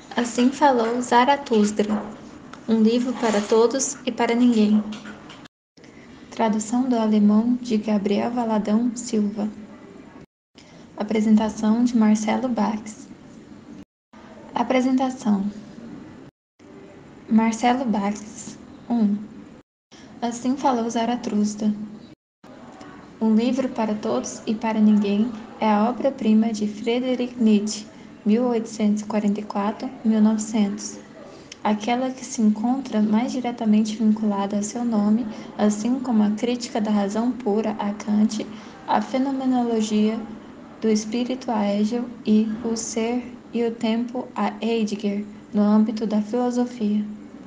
Assim falou Zaratustra, um livro para todos e para ninguém. Tradução do alemão de Gabriel Valadão Silva. Apresentação de Marcelo Bax. Apresentação. Marcelo Bax. 1. Assim falou Zaratustra. Um livro para todos e para ninguém é a obra-prima de Friedrich Nietzsche, 1844-1900. Aquela que se encontra mais diretamente vinculada a seu nome, assim como a crítica da razão pura a Kant, a fenomenologia do espírito a Hegel e o ser e o tempo a Heidegger, no âmbito da filosofia.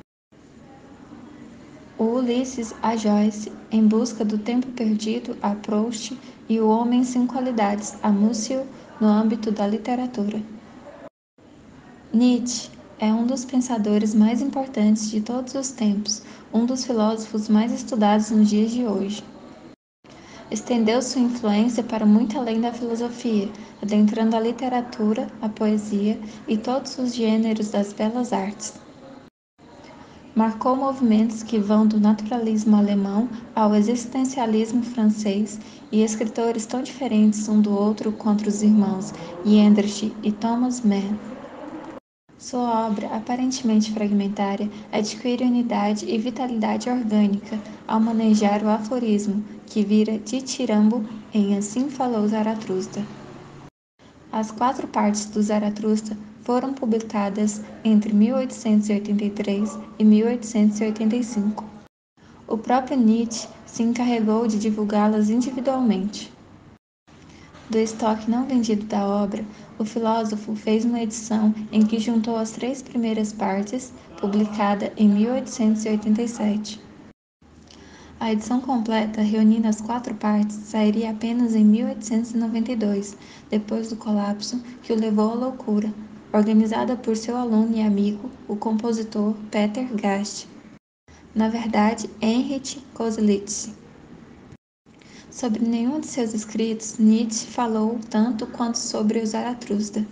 O Ulisses a Joyce, em busca do tempo perdido a Proust, e o homem sem qualidades a Múcio, no âmbito da literatura. Nietzsche é um dos pensadores mais importantes de todos os tempos, um dos filósofos mais estudados nos dias de hoje. Estendeu sua influência para muito além da filosofia, adentrando a literatura, a poesia e todos os gêneros das belas artes. Marcou movimentos que vão do naturalismo alemão ao existencialismo francês e escritores tão diferentes um do outro quanto os irmãos Jendrich e Thomas Mann. Sua obra, aparentemente fragmentária, adquire unidade e vitalidade orgânica ao manejar o aforismo, que vira ditirambo em Assim Falou Zaratustra. As 4 partes do Zaratustra foram publicadas entre 1883 e 1885. O próprio Nietzsche se encarregou de divulgá-las individualmente. Do estoque não vendido da obra, o filósofo fez uma edição em que juntou as 3 primeiras partes, publicada em 1887. A edição completa, reunindo as 4 partes, sairia apenas em 1892, depois do colapso que o levou à loucura, organizada por seu aluno e amigo, o compositor Peter Gast. Na verdade, Heinrich Koselleck. Sobre nenhum de seus escritos, Nietzsche falou tanto quanto sobre o Zaratustra.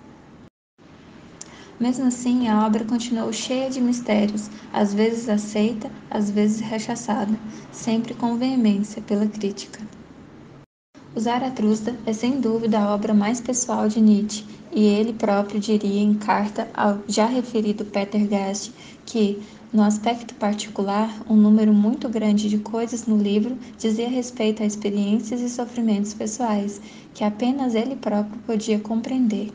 Mesmo assim, a obra continuou cheia de mistérios, às vezes aceita, às vezes rechaçada, sempre com veemência pela crítica. O Zaratustra é sem dúvida a obra mais pessoal de Nietzsche, e ele próprio diria em carta ao já referido Peter Gast que, no aspecto particular, um número muito grande de coisas no livro dizia respeito a experiências e sofrimentos pessoais, que apenas ele próprio podia compreender.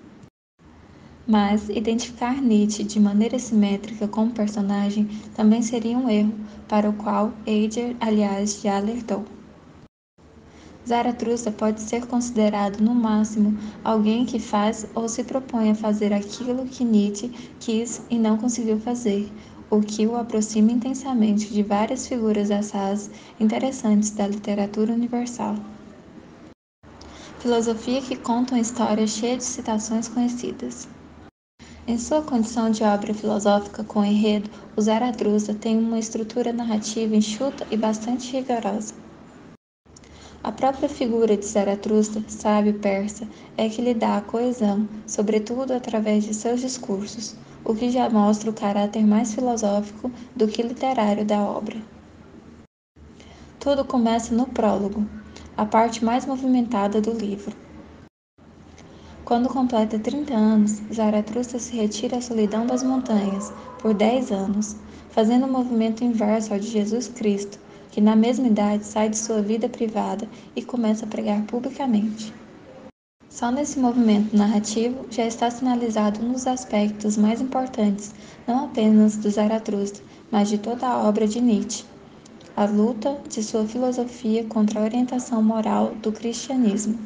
Mas identificar Nietzsche de maneira simétrica com o personagem também seria um erro, para o qual Heidegger, aliás, já alertou. Zaratustra pode ser considerado, no máximo, alguém que faz ou se propõe a fazer aquilo que Nietzsche quis e não conseguiu fazer, o que o aproxima intensamente de várias figuras assaz interessantes da literatura universal. Filosofia que conta uma história cheia de citações conhecidas. Em sua condição de obra filosófica com enredo, o Zaratustra tem uma estrutura narrativa enxuta e bastante rigorosa. A própria figura de Zaratustra, sábio persa, é que lhe dá a coesão, sobretudo através de seus discursos, o que já mostra o caráter mais filosófico do que literário da obra. Tudo começa no prólogo, a parte mais movimentada do livro. Quando completa 30 anos, Zaratustra se retira à solidão das montanhas, por 10 anos, fazendo um movimento inverso ao de Jesus Cristo, que na mesma idade sai de sua vida privada e começa a pregar publicamente. Só nesse movimento narrativo já está sinalizado um dos aspectos mais importantes, não apenas do Zaratustra, mas de toda a obra de Nietzsche, a luta de sua filosofia contra a orientação moral do cristianismo.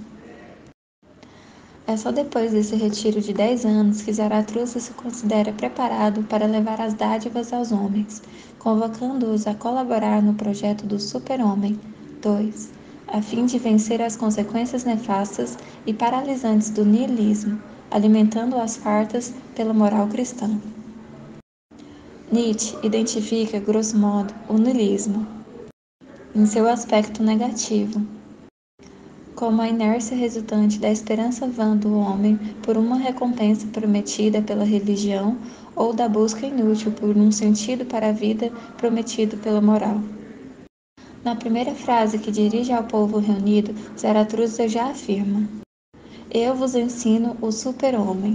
É só depois desse retiro de 10 anos que Zaratustra se considera preparado para levar as dádivas aos homens, convocando-os a colaborar no projeto do Super-Homem 2, a fim de vencer as consequências nefastas e paralisantes do niilismo, alimentando as fartas pela moral cristã. Nietzsche identifica, grosso modo, o niilismo em seu aspecto negativo, como a inércia resultante da esperança vã do homem por uma recompensa prometida pela religião ou da busca inútil por um sentido para a vida prometido pela moral. Na primeira frase que dirige ao povo reunido, Zaratustra já afirma: Eu vos ensino o super-homem,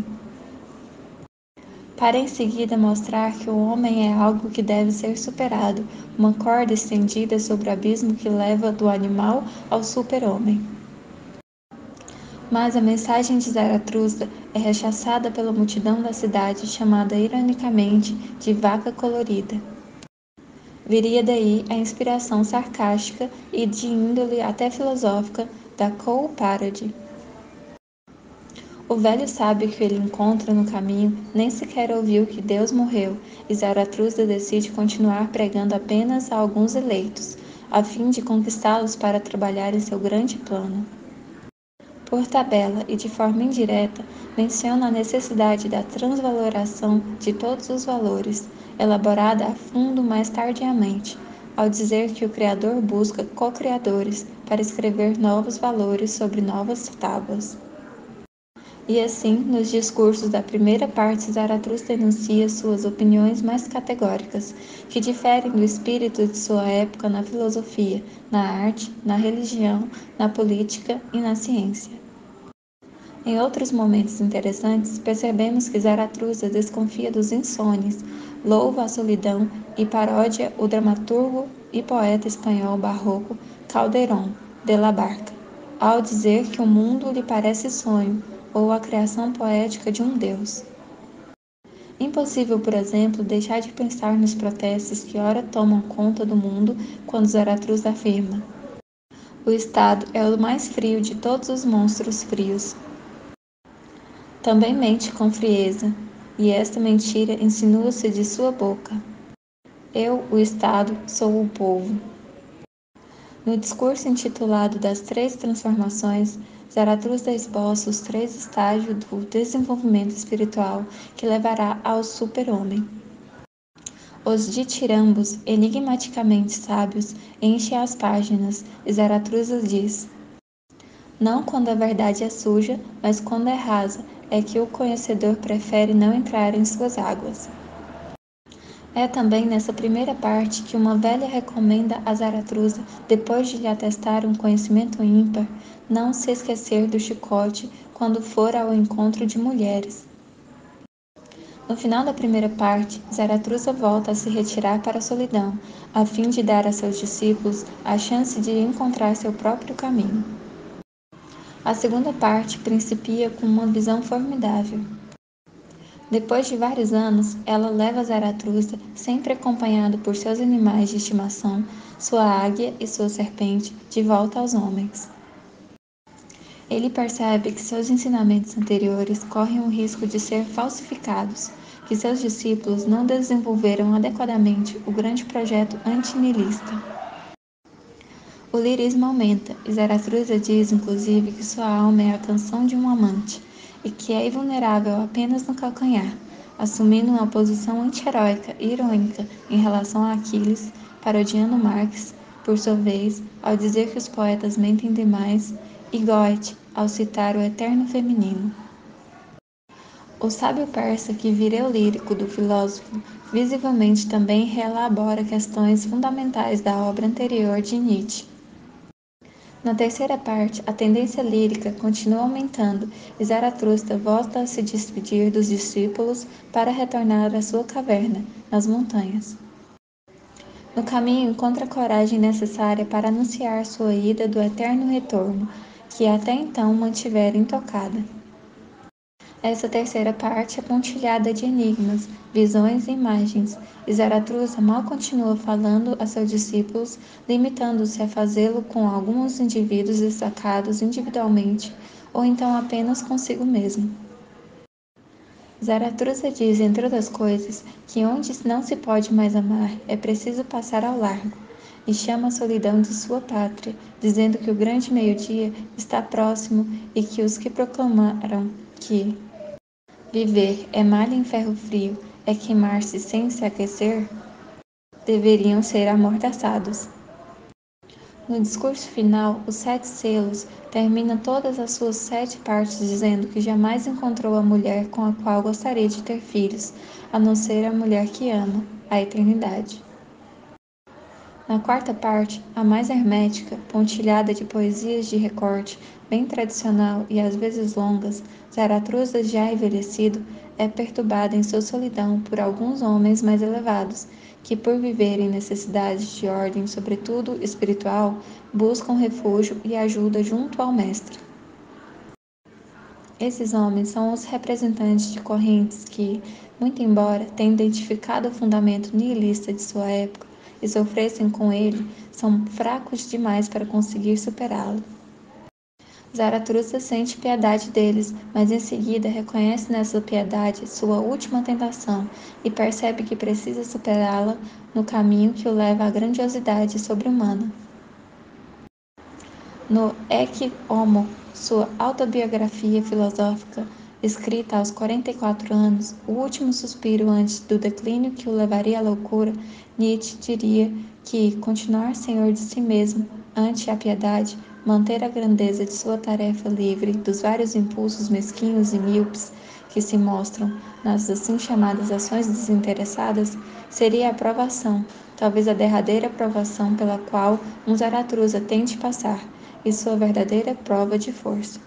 para em seguida mostrar que o homem é algo que deve ser superado, uma corda estendida sobre o abismo que leva do animal ao super-homem. Mas a mensagem de Zaratustra é rechaçada pela multidão da cidade, chamada ironicamente de vaca colorida. Viria daí a inspiração sarcástica e de índole até filosófica da Coal Parody. O velho sábio que ele encontra no caminho nem sequer ouviu que Deus morreu, e Zaratustra decide continuar pregando apenas a alguns eleitos, a fim de conquistá-los para trabalhar em seu grande plano. Por tabela e de forma indireta, menciona a necessidade da transvaloração de todos os valores, elaborada a fundo mais tardiamente, ao dizer que o Criador busca co-criadores para escrever novos valores sobre novas tábuas. E assim, nos discursos da primeira parte, Zaratustra enuncia suas opiniões mais categóricas, que diferem do espírito de sua época na filosofia, na arte, na religião, na política e na ciência. Em outros momentos interessantes, percebemos que Zaratustra desconfia dos insones, louva a solidão e paródia o dramaturgo e poeta espanhol barroco Calderón de la Barca, ao dizer que o mundo lhe parece sonho, ou a criação poética de um Deus. Impossível, por exemplo, deixar de pensar nos protestos que ora tomam conta do mundo quando Zaratustra afirma: o Estado é o mais frio de todos os monstros frios. Também mente com frieza, e esta mentira insinua-se de sua boca. Eu, o Estado, sou o povo. No discurso intitulado Das Três Transformações, Zaratustra esboça os três estágios do desenvolvimento espiritual que levará ao super-homem. Os ditirambos, enigmaticamente sábios, enchem as páginas, e Zaratustra diz: Não quando a verdade é suja, mas quando é rasa, é que o conhecedor prefere não entrar em suas águas. É também nessa primeira parte que uma velha recomenda a Zaratustra, depois de lhe atestar um conhecimento ímpar, não se esquecer do chicote quando for ao encontro de mulheres. No final da primeira parte, Zaratustra volta a se retirar para a solidão, a fim de dar a seus discípulos a chance de encontrar seu próprio caminho. A segunda parte principia com uma visão formidável. Depois de vários anos, ela leva Zaratustra, sempre acompanhado por seus animais de estimação, sua águia e sua serpente, de volta aos homens. Ele percebe que seus ensinamentos anteriores correm o risco de ser falsificados, que seus discípulos não desenvolveram adequadamente o grande projeto antinihilista. O lirismo aumenta, e Zaratustra diz, inclusive, que sua alma é a canção de um amante, e que é invulnerável apenas no calcanhar, assumindo uma posição anti-heróica e irônica em relação a Aquiles, parodiando Marx, por sua vez, ao dizer que os poetas mentem demais, e Goethe, ao citar o eterno feminino. O sábio persa que vira eu lírico do filósofo visivelmente também reelabora questões fundamentais da obra anterior de Nietzsche. Na terceira parte, a tendência lírica continua aumentando e Zaratustra volta a se despedir dos discípulos para retornar à sua caverna, nas montanhas. No caminho, encontra a coragem necessária para anunciar sua ida do eterno retorno, que até então mantivera intocada. Essa terceira parte é pontilhada de enigmas, visões e imagens, e Zaratustra mal continua falando a seus discípulos, limitando-se a fazê-lo com alguns indivíduos destacados individualmente, ou então apenas consigo mesmo. Zaratustra diz, entre outras coisas, que onde não se pode mais amar, é preciso passar ao largo, e chama a solidão de sua pátria, dizendo que o grande meio-dia está próximo e que os que proclamaram que viver é malha em ferro frio, é queimar-se sem se aquecer, deveriam ser amordaçados. No discurso final, Os Sete Selos termina todas as suas 7 partes dizendo que jamais encontrou a mulher com a qual gostaria de ter filhos, a não ser a mulher que ama, a eternidade. Na quarta parte, a mais hermética, pontilhada de poesias de recorte, bem tradicional e às vezes longas, Zaratustra já envelhecido é perturbada em sua solidão por alguns homens mais elevados, que por viverem necessidades de ordem, sobretudo espiritual, buscam refúgio e ajuda junto ao mestre. Esses homens são os representantes de correntes que, muito embora tenham identificado o fundamento nihilista de sua época e sofressem com ele, são fracos demais para conseguir superá-lo. Zaratustra sente piedade deles, mas em seguida reconhece nessa piedade sua última tentação e percebe que precisa superá-la no caminho que o leva à grandiosidade sobre-humana. No Ecce Homo, sua autobiografia filosófica, escrita aos 44 anos, o último suspiro antes do declínio que o levaria à loucura, Nietzsche diria que continuar senhor de si mesmo, ante a piedade, manter a grandeza de sua tarefa livre dos vários impulsos mesquinhos e míopes que se mostram nas assim chamadas ações desinteressadas, seria a provação, talvez a derradeira provação pela qual um Zaratustra tem de passar, e sua verdadeira prova de força.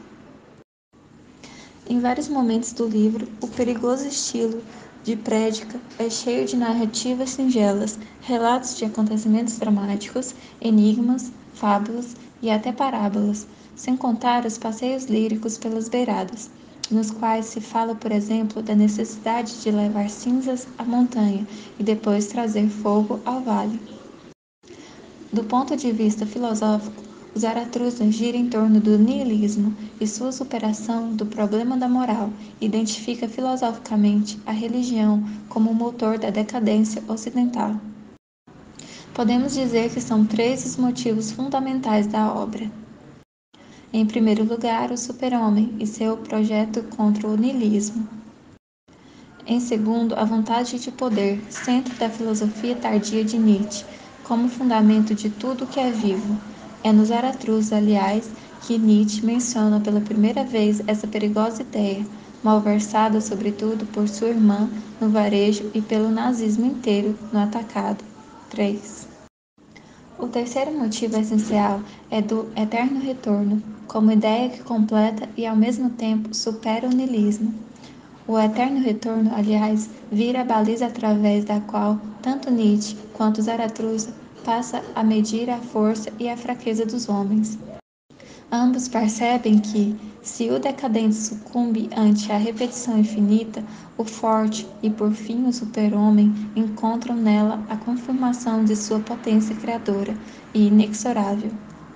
Em vários momentos do livro, o perigoso estilo de prédica é cheio de narrativas singelas, relatos de acontecimentos dramáticos, enigmas, fábulas e até parábolas, sem contar os passeios líricos pelas beiradas, nos quais se fala, por exemplo, da necessidade de levar cinzas à montanha e depois trazer fogo ao vale. Do ponto de vista filosófico, o Zaratustra gira em torno do niilismo e sua superação do problema da moral, identifica filosoficamente a religião como o motor da decadência ocidental. Podemos dizer que são 3 os motivos fundamentais da obra. Em primeiro lugar, o super-homem e seu projeto contra o niilismo. Em segundo, a vontade de poder, centro da filosofia tardia de Nietzsche, como fundamento de tudo que é vivo. É no Zaratustra, aliás, que Nietzsche menciona pela primeira vez essa perigosa ideia, malversada sobretudo por sua irmã no varejo e pelo nazismo inteiro no atacado. 3. O terceiro motivo essencial é do eterno retorno, como ideia que completa e ao mesmo tempo supera o niilismo. O eterno retorno, aliás, vira a baliza através da qual tanto Nietzsche quanto Zaratustra passa a medir a força e a fraqueza dos homens. Ambos percebem que, se o decadente sucumbe ante a repetição infinita, o forte e, por fim, o super-homem encontram nela a confirmação de sua potência criadora e inexorável.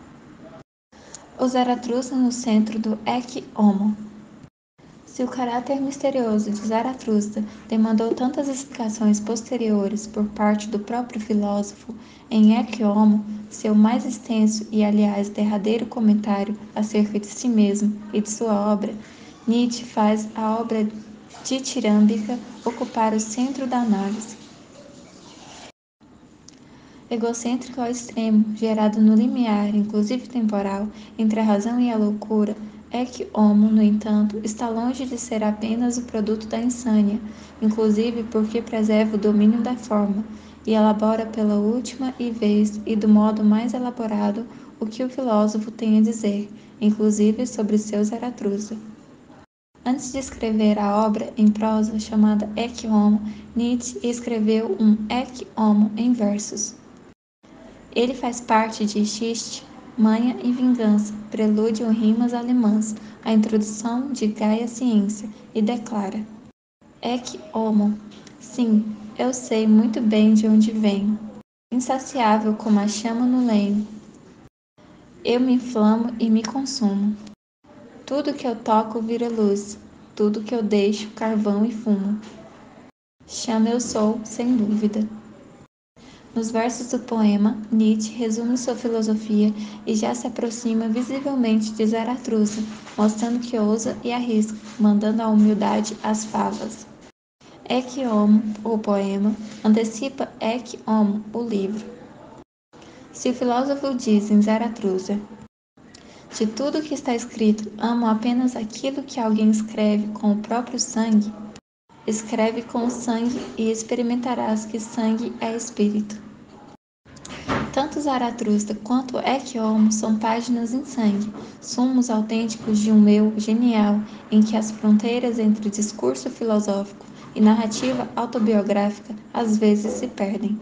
O Zaratustra no centro do Ecce Homo. Se o caráter misterioso de Zaratustra demandou tantas explicações posteriores por parte do próprio filósofo, em Ecce Homo, seu mais extenso e, aliás, derradeiro comentário acerca de si mesmo e de sua obra, Nietzsche faz a obra ditirâmbica ocupar o centro da análise. Egocêntrico ao extremo, gerado no limiar, inclusive temporal, entre a razão e a loucura, Ecce Homo, no entanto, está longe de ser apenas o produto da insânia, inclusive porque preserva o domínio da forma, e elabora pela última vez e do modo mais elaborado o que o filósofo tem a dizer, inclusive sobre seu Zaratustra. Antes de escrever a obra em prosa chamada Ecce Homo, Nietzsche escreveu um Ecce Homo em versos. Ele faz parte de Xiste, Manha e Vingança, prelúdio em rimas alemãs, a introdução de Gaia Ciência, e declara: Ecce Homo, sim, eu sei muito bem de onde venho, insaciável como a chama no lenho. Eu me inflamo e me consumo. Tudo que eu toco vira luz, tudo que eu deixo carvão e fumo. Chama eu sou, sem dúvida. Nos versos do poema, Nietzsche resume sua filosofia e já se aproxima visivelmente de Zaratustra, mostrando que ousa e arrisca, mandando a humildade às favas. Ecce Homo, o poema, antecipa Ecce Homo, o livro. Se o filósofo diz em Zaratustra: de tudo que está escrito, amo apenas aquilo que alguém escreve com o próprio sangue, escreve com o sangue e experimentarás que sangue é espírito. Tanto Zaratustra quanto Ecce Homo são páginas em sangue, sumos autênticos de um eu genial em que as fronteiras entre discurso filosófico e narrativa autobiográfica às vezes se perdem.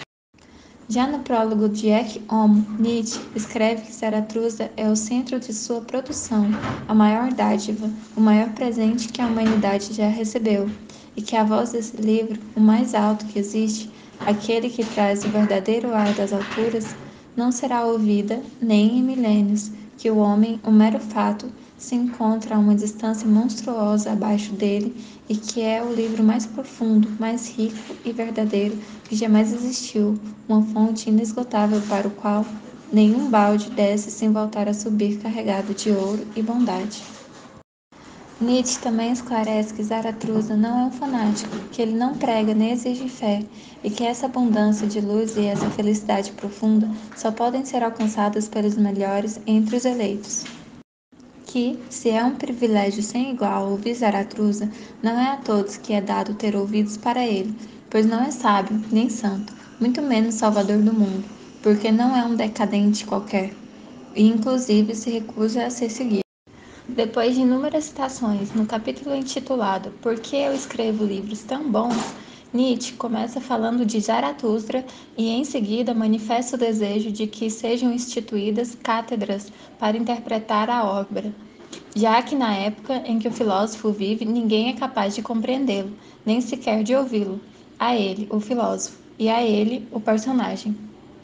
Já no prólogo de Ecce Homo, Nietzsche escreve que Zaratustra é o centro de sua produção, a maior dádiva, o maior presente que a humanidade já recebeu, e que a voz desse livro, o mais alto que existe, aquele que traz o verdadeiro ar das alturas, não será ouvida nem em milênios, que o homem, um mero fato, se encontra a uma distância monstruosa abaixo dele e que é o livro mais profundo, mais rico e verdadeiro que jamais existiu, uma fonte inesgotável para o qual nenhum balde desce sem voltar a subir carregado de ouro e bondade. Nietzsche também esclarece que Zaratustra não é um fanático, que ele não prega nem exige fé, e que essa abundância de luz e essa felicidade profunda só podem ser alcançadas pelos melhores entre os eleitos. Que, se é um privilégio sem igual ouvir Zaratustra, não é a todos que é dado ter ouvidos para ele, pois não é sábio, nem santo, muito menos salvador do mundo, porque não é um decadente qualquer, e inclusive se recusa a ser seguido. Depois de inúmeras citações no capítulo intitulado Por que eu escrevo livros tão bons, Nietzsche começa falando de Zaratustra e em seguida manifesta o desejo de que sejam instituídas cátedras para interpretar a obra, já que na época em que o filósofo vive ninguém é capaz de compreendê-lo, nem sequer de ouvi-lo. A ele, o filósofo, e a ele, o personagem.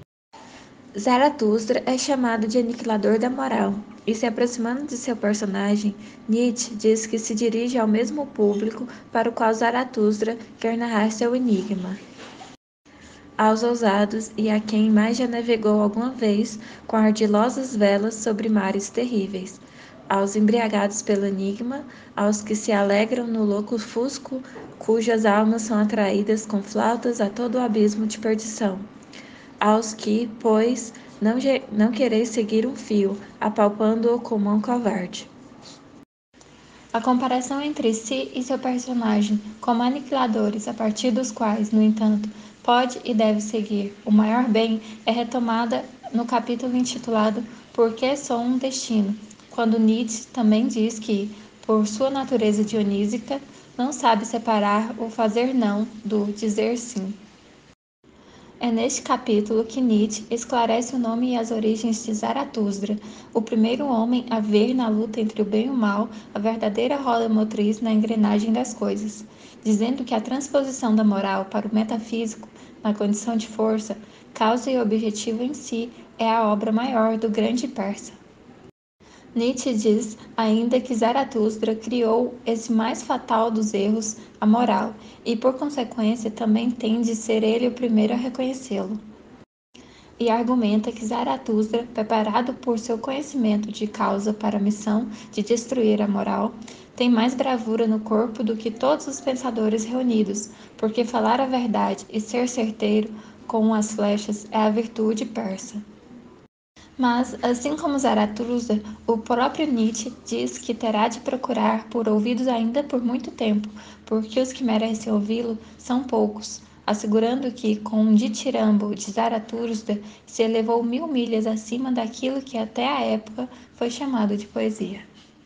Zaratustra é chamado de aniquilador da moral, e se aproximando de seu personagem, Nietzsche diz que se dirige ao mesmo público para o qual Zaratustra quer narrar seu enigma. Aos ousados e a quem mais já navegou alguma vez com ardilosas velas sobre mares terríveis, aos embriagados pelo enigma, aos que se alegram no louco fusco, cujas almas são atraídas com flautas a todo o abismo de perdição. Aos que, pois, não quereis seguir um fio, apalpando-o com mão covarde. A comparação entre si e seu personagem, como aniquiladores a partir dos quais, no entanto, pode e deve seguir o maior bem, é retomada no capítulo intitulado Por que sou um destino, quando Nietzsche também diz que, por sua natureza dionísica, não sabe separar o fazer não do dizer sim. É neste capítulo que Nietzsche esclarece o nome e as origens de Zaratustra, o primeiro homem a ver na luta entre o bem e o mal a verdadeira roda motriz na engrenagem das coisas, dizendo que a transposição da moral para o metafísico, na condição de força, causa e objetivo em si, é a obra maior do grande persa. Nietzsche diz ainda que Zaratustra criou esse mais fatal dos erros, a moral, e por consequência também tem de ser ele o primeiro a reconhecê-lo. E argumenta que Zaratustra, preparado por seu conhecimento de causa para a missão de destruir a moral, tem mais bravura no corpo do que todos os pensadores reunidos, porque falar a verdade e ser certeiro com as flechas é a virtude persa. Mas, assim como Zaratustra, o próprio Nietzsche diz que terá de procurar por ouvidos ainda por muito tempo, porque os que merecem ouvi-lo são poucos, assegurando que, com um ditirambo de Zaratustra, se elevou 1000 milhas acima daquilo que até a época foi chamado de poesia.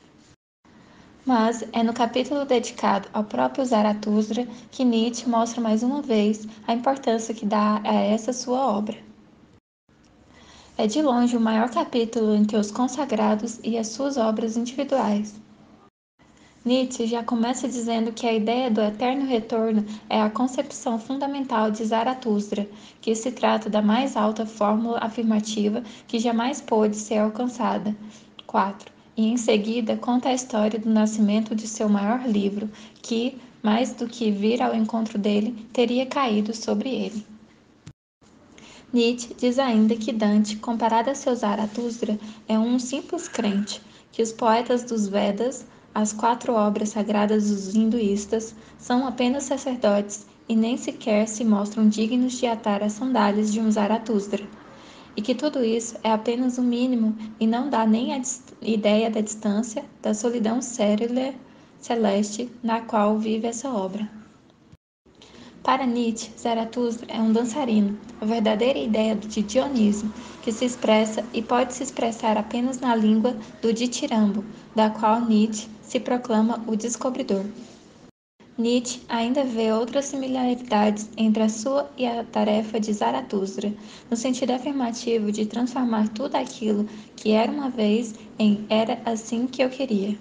Mas é no capítulo dedicado ao próprio Zaratustra que Nietzsche mostra mais uma vez a importância que dá a essa sua obra. É de longe o maior capítulo entre os consagrados e as suas obras individuais. Nietzsche já começa dizendo que a ideia do eterno retorno é a concepção fundamental de Zaratustra, que se trata da mais alta fórmula afirmativa que jamais pôde ser alcançada. 4. E em seguida conta a história do nascimento de seu maior livro, que, mais do que vir ao encontro dele, teria caído sobre ele. Nietzsche diz ainda que Dante, comparado a seu Zaratustra, é um simples crente, que os poetas dos Vedas, as 4 obras sagradas dos hinduístas, são apenas sacerdotes e nem sequer se mostram dignos de atar as sandálias de um Zaratustra. e que tudo isso é apenas o mínimo e não dá nem a ideia da distância, da solidão celeste na qual vive essa obra. Para Nietzsche, Zaratustra é um dançarino, a verdadeira ideia de Dionísio, que se expressa e pode se expressar apenas na língua do ditirambo, da qual Nietzsche se proclama o descobridor. Nietzsche ainda vê outras similaridades entre a sua e a tarefa de Zaratustra, no sentido afirmativo de transformar tudo aquilo que era uma vez em era assim que eu queria.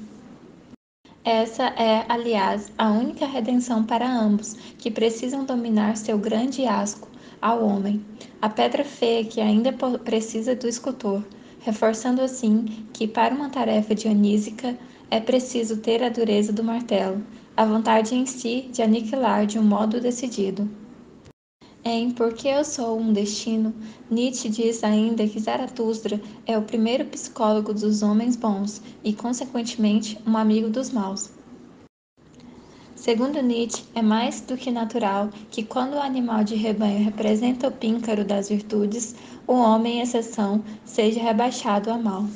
Essa é, aliás, a única redenção para ambos, que precisam dominar seu grande asco ao homem, a pedra feia que ainda precisa do escultor, reforçando assim que para uma tarefa dionísica é preciso ter a dureza do martelo, a vontade em si de aniquilar de um modo decidido. Em Porque Eu Sou um Destino, Nietzsche diz ainda que Zaratustra é o primeiro psicólogo dos homens bons e, consequentemente, um amigo dos maus. Segundo Nietzsche, é mais do que natural que, quando o animal de rebanho representa o píncaro das virtudes, o homem, exceção, seja rebaixado a mal.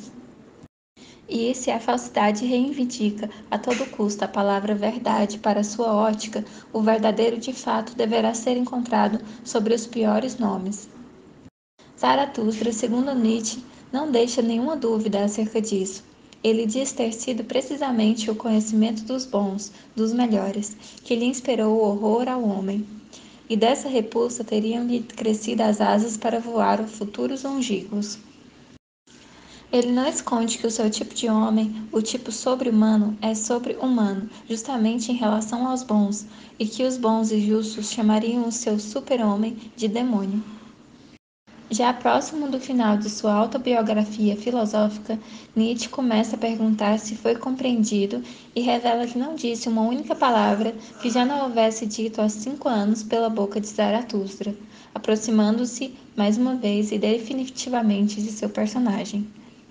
E se a falsidade reivindica a todo custo a palavra verdade para sua ótica, o verdadeiro de fato deverá ser encontrado sobre os piores nomes. Zaratustra, segundo Nietzsche, não deixa nenhuma dúvida acerca disso. Ele diz ter sido precisamente o conhecimento dos bons, dos melhores, que lhe inspirou o horror ao homem. E dessa repulsa teriam-lhe crescido as asas para voar os futuros longínquos. Ele não esconde que o seu tipo de homem, o tipo sobre-humano, é sobre-humano, justamente em relação aos bons, e que os bons e justos chamariam o seu super-homem de demônio. Já próximo do final de sua autobiografia filosófica, Nietzsche começa a perguntar se foi compreendido e revela que não disse uma única palavra que já não houvesse dito há 5 anos pela boca de Zaratustra, aproximando-se mais uma vez e definitivamente de seu personagem.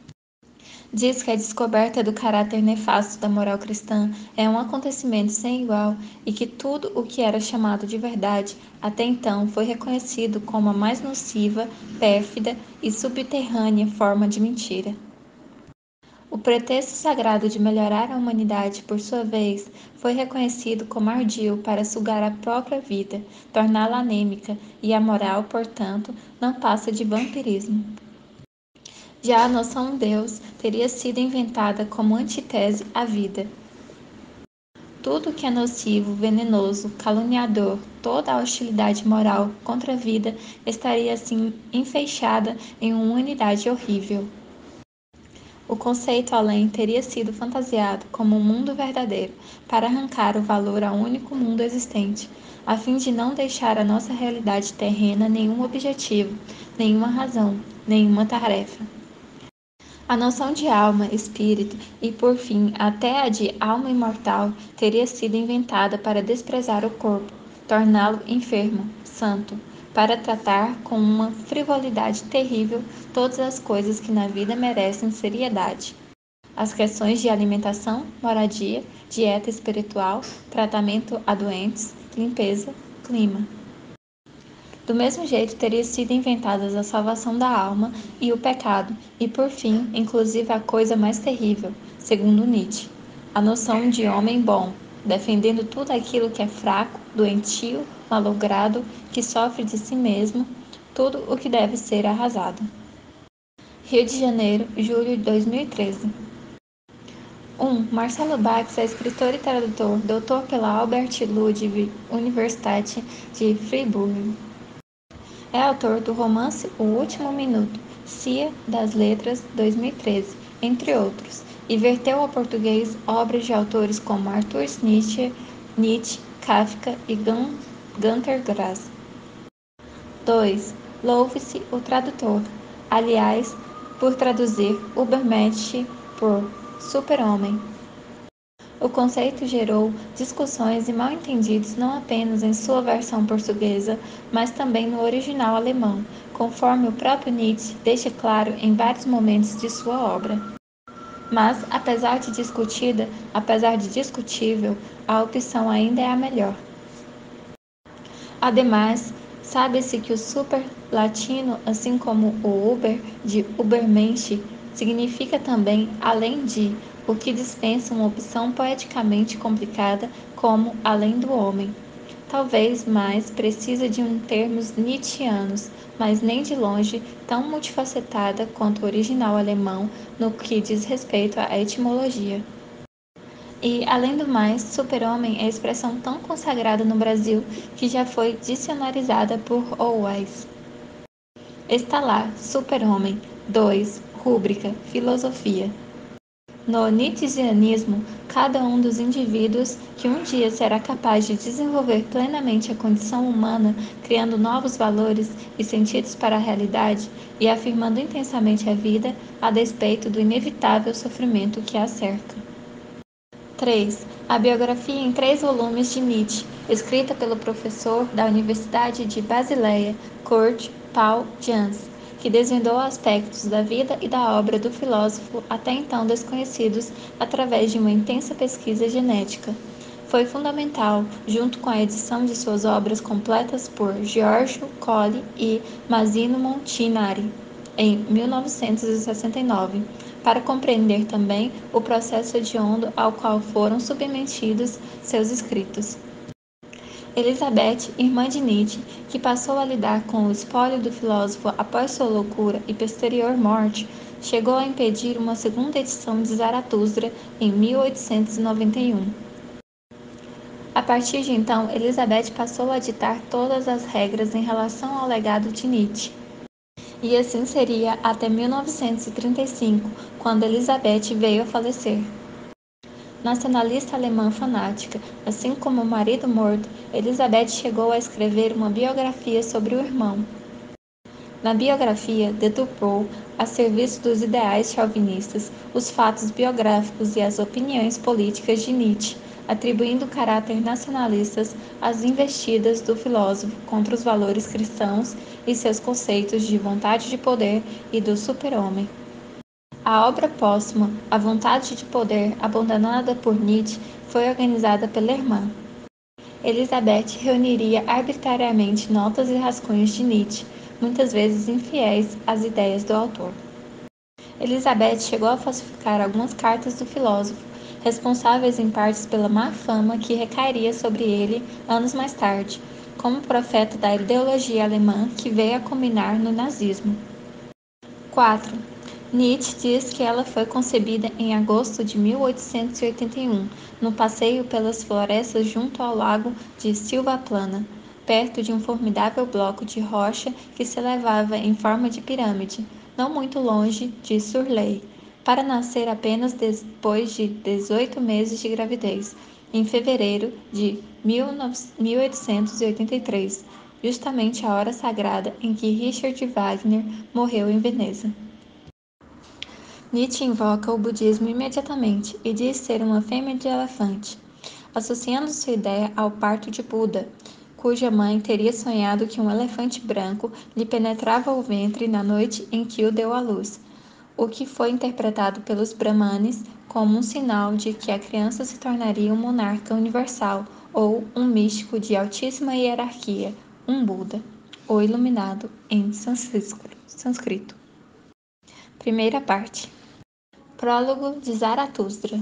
Diz que a descoberta do caráter nefasto da moral cristã é um acontecimento sem igual e que tudo o que era chamado de verdade até então foi reconhecido como a mais nociva, pérfida e subterrânea forma de mentira. O pretexto sagrado de melhorar a humanidade, por sua vez, foi reconhecido como ardil para sugar a própria vida, torná-la anêmica, e a moral, portanto, não passa de vampirismo. Já a noção Deus teria sido inventada como antítese à vida. Tudo que é nocivo, venenoso, caluniador, toda a hostilidade moral contra a vida estaria assim enfeixada em uma unidade horrível. O conceito além teria sido fantasiado como um mundo verdadeiro, para arrancar o valor ao único mundo existente, a fim de não deixar à nossa realidade terrena nenhum objetivo, nenhuma razão, nenhuma tarefa. A noção de alma, espírito e, por fim, até a de alma imortal teria sido inventada para desprezar o corpo, torná-lo enfermo, santo, para tratar com uma frivolidade terrível todas as coisas que na vida merecem seriedade. As questões de alimentação, moradia, dieta espiritual, tratamento a doentes, limpeza, clima. Do mesmo jeito teria sido inventadas a salvação da alma e o pecado, e por fim, inclusive a coisa mais terrível, segundo Nietzsche, a noção de homem bom, defendendo tudo aquilo que é fraco, doentio, malogrado, que sofre de si mesmo, tudo o que deve ser arrasado. Rio de Janeiro, julho de 2013. 1. Marcelo Bax é escritor e tradutor, doutor pela Albert Ludwig Universität de Fribourg. É autor do romance O Último Minuto, Cia das Letras, 2013, entre outros, e verteu ao português obras de autores como Arthur Nietzsche, Kafka e Günter Grass. 2. Louve-se o tradutor, aliás, por traduzir Übermensch por super-homem. O conceito gerou discussões e mal-entendidos não apenas em sua versão portuguesa, mas também no original alemão, conforme o próprio Nietzsche deixa claro em vários momentos de sua obra. Mas, apesar de discutível, a opção ainda é a melhor. Ademais, Sabe-se que o super-latino, assim como o Uber, de Übermensch, significa também além de, o que dispensa uma opção poeticamente complicada como além do homem. Talvez mais precisa de termos nietzschianos, mas nem de longe tão multifacetada quanto o original alemão no que diz respeito à etimologia. E, além do mais, super-homem é expressão tão consagrada no Brasil que já foi dicionarizada por Owais. Está lá, super-homem. 2. Rúbrica, filosofia. No nietzschianismo, cada um dos indivíduos que um dia será capaz de desenvolver plenamente a condição humana, criando novos valores e sentidos para a realidade e afirmando intensamente a vida a despeito do inevitável sofrimento que a cerca. 3. A biografia em 3 volumes de Nietzsche, escrita pelo professor da Universidade de Basileia, Kurt Paul Jans, que desvendou aspectos da vida e da obra do filósofo até então desconhecidos através de uma intensa pesquisa genética. Foi fundamental, junto com a edição de suas obras completas por Giorgio Colli e Massimo Montinari, em 1969, para compreender também o processo hediondo ao qual foram submetidos seus escritos. Elizabeth, irmã de Nietzsche, que passou a lidar com o espólio do filósofo após sua loucura e posterior morte, chegou a impedir uma segunda edição de Zaratustra em 1891. A partir de então, Elizabeth passou a ditar todas as regras em relação ao legado de Nietzsche. E assim seria até 1935, quando Elizabeth veio a falecer. Nacionalista alemã fanática, assim como o marido morto, Elizabeth chegou a escrever uma biografia sobre o irmão. Na biografia, deturpou, a serviço dos ideais chauvinistas, os fatos biográficos e as opiniões políticas de Nietzsche, atribuindo caráter nacionalistas às investidas do filósofo contra os valores cristãos e seus conceitos de vontade de poder e do super-homem. A obra póstuma, A Vontade de Poder, abandonada por Nietzsche, foi organizada pela irmã. Elizabeth reuniria arbitrariamente notas e rascunhos de Nietzsche, muitas vezes infiéis às ideias do autor. Elizabeth chegou a falsificar algumas cartas do filósofo, responsáveis em partes pela má fama que recairia sobre ele anos mais tarde, como profeta da ideologia alemã que veio a culminar no nazismo. 4. Nietzsche diz que ela foi concebida em agosto de 1881, no passeio pelas florestas junto ao lago de Silvaplana, perto de um formidável bloco de rocha que se elevava em forma de pirâmide, não muito longe de Surrey, para nascer apenas depois de 18 meses de gravidez, em fevereiro de 1883, justamente a hora sagrada em que Richard Wagner morreu em Veneza. Nietzsche invoca o budismo imediatamente e diz ser uma fêmea de elefante, associando sua ideia ao parto de Buda, cuja mãe teria sonhado que um elefante branco lhe penetrava o ventre na noite em que o deu à luz, o que foi interpretado pelos brahmanes como um sinal de que a criança se tornaria um monarca universal ou um místico de altíssima hierarquia, um Buda, ou iluminado em sânscrito. Primeira parte. Prólogo de Zaratustra.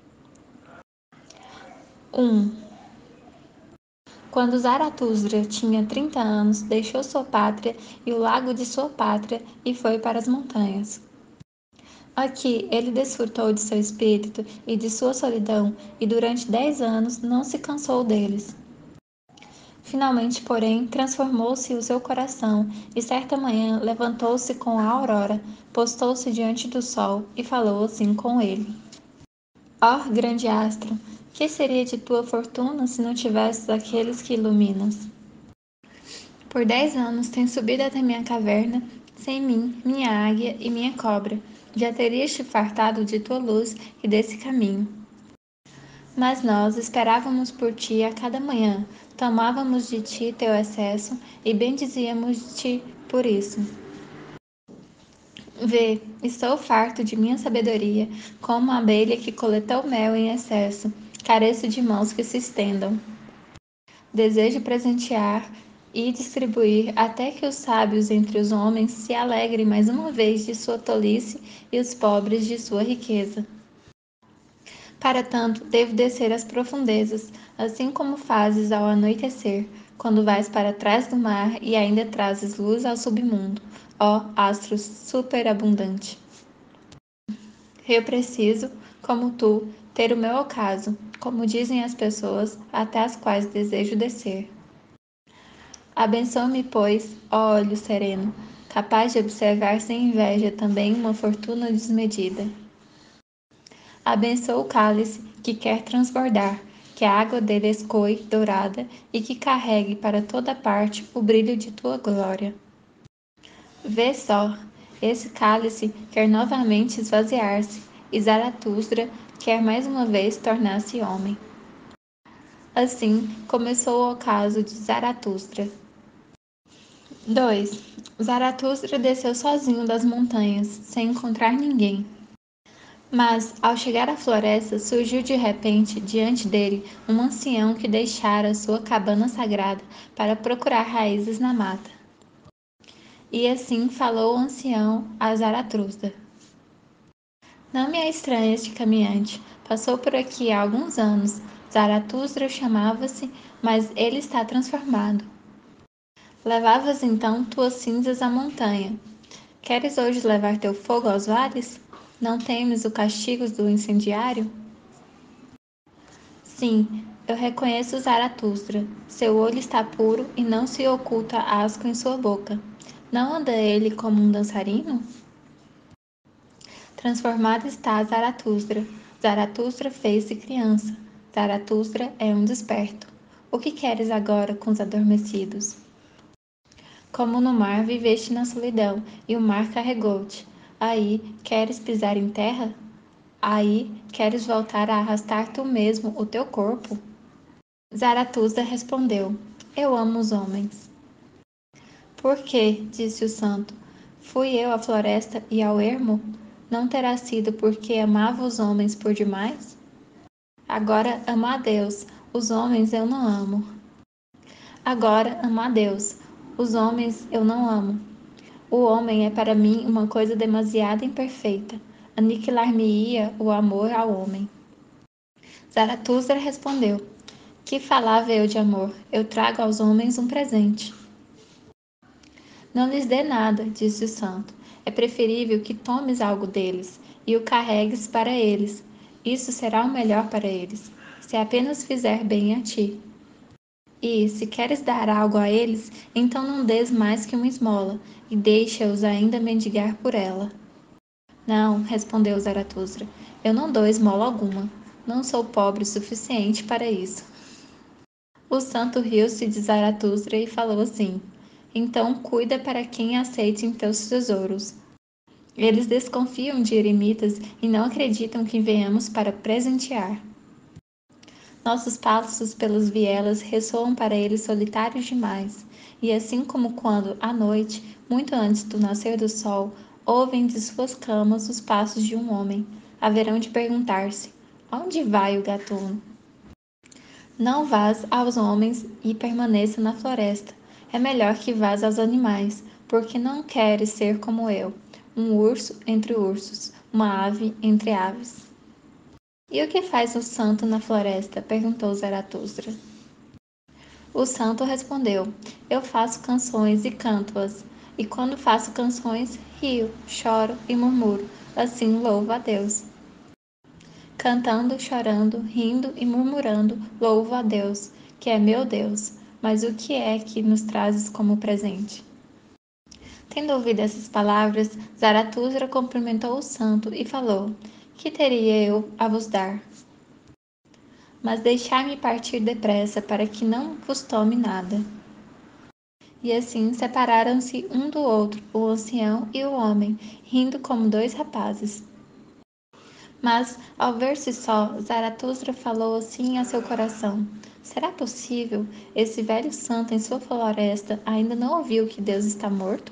1. Quando Zaratustra tinha 30 anos, deixou sua pátria e o lago de sua pátria e foi para as montanhas. Aqui ele desfrutou de seu espírito e de sua solidão, e durante 10 anos não se cansou deles. Finalmente, porém, transformou-se o seu coração, e certa manhã levantou-se com a aurora, postou-se diante do sol e falou assim com ele: Ó grande astro, que seria de tua fortuna se não tivesses aqueles que iluminas? Por 10 anos tens subido até minha caverna, sem mim, minha águia e minha cobra. Já terias te fartado de tua luz e desse caminho. Mas nós esperávamos por ti a cada manhã, tomávamos de ti teu excesso e bendizíamos-te por isso. Vê, estou farto de minha sabedoria, como a abelha que coletou mel em excesso, careço de mãos que se estendam. Desejo presentear e distribuir até que os sábios entre os homens se alegrem mais uma vez de sua tolice e os pobres de sua riqueza. Para tanto, devo descer às profundezas, assim como fazes ao anoitecer, quando vais para trás do mar e ainda trazes luz ao submundo, ó astro superabundante. Eu preciso, como tu, ter o meu ocaso, como dizem as pessoas, até as quais desejo descer. Abençoa-me, pois, ó olho sereno, capaz de observar sem inveja também uma fortuna desmedida. Abençoa o cálice que quer transbordar, que a água dele escoe dourada e que carregue para toda parte o brilho de tua glória. Vê só, esse cálice quer novamente esvaziar-se, e Zaratustra quer mais uma vez tornar-se homem. Assim começou o ocaso de Zaratustra. 2. Zaratustra desceu sozinho das montanhas, sem encontrar ninguém. Mas, ao chegar à floresta, surgiu de repente diante dele um ancião que deixara sua cabana sagrada para procurar raízes na mata. E assim falou o ancião a Zaratustra: Não me é estranho este caminhante. Passou por aqui há alguns anos. Zaratustra chamava-se, mas ele está transformado. Levavas então tuas cinzas à montanha. Queres hoje levar teu fogo aos vales? Não temes o castigo do incendiário? Sim, eu reconheço Zaratustra. Seu olho está puro e não se oculta asco em sua boca. Não anda ele como um dançarino? Transformado está Zaratustra. Zaratustra fez-se criança. Zaratustra é um desperto. O que queres agora com os adormecidos? Como no mar viveste na solidão, e o mar carregou-te. Aí queres pisar em terra? Aí queres voltar a arrastar tu mesmo o teu corpo? Zaratustra respondeu: Eu amo os homens. Por quê? Disse o santo. Fui eu à floresta e ao ermo? Não terá sido porque amava os homens por demais? Agora amo a Deus, os homens eu não amo. Agora amo a Deus, os homens eu não amo. O homem é para mim uma coisa demasiado imperfeita. Aniquilar-me-ia o amor ao homem. Zaratustra respondeu: Que falava eu de amor? Eu trago aos homens um presente. Não lhes dê nada, disse o santo. É preferível que tomes algo deles e o carregues para eles. Isso será o melhor para eles, se apenas fizer bem a ti. E, se queres dar algo a eles, então não dês mais que uma esmola, e deixa-os ainda mendigar por ela. Não, respondeu Zaratustra, eu não dou esmola alguma. Não sou pobre o suficiente para isso. O santo riu-se de Zaratustra e falou assim: Então cuida para quem aceitem teus tesouros. Eles desconfiam de eremitas e não acreditam que venhamos para presentear. Nossos passos pelas vielas ressoam para eles solitários demais, e assim como quando, à noite, muito antes do nascer do sol, ouvem de suas camas os passos de um homem, haverão de perguntar-se: Onde vai o gatuno? Não vás aos homens e permaneça na floresta. É melhor que vás aos animais, porque não queres ser como eu, um urso entre ursos, uma ave entre aves. E o que faz o santo na floresta? Perguntou Zaratustra. O santo respondeu: Eu faço canções e canto-as, e quando faço canções, rio, choro e murmuro. Assim louvo a Deus. Cantando, chorando, rindo e murmurando, louvo a Deus, que é meu Deus. Mas o que é que nos trazes como presente? Tendo ouvido essas palavras, Zaratustra cumprimentou o santo e falou: Que teria eu a vos dar? Mas deixai-me partir depressa, para que não vos tome nada. E assim separaram-se um do outro, o ancião e o homem, rindo como dois rapazes. Mas, ao ver-se só, Zaratustra falou assim a seu coração: Será possível? Esse velho santo em sua floresta ainda não ouviu que Deus está morto?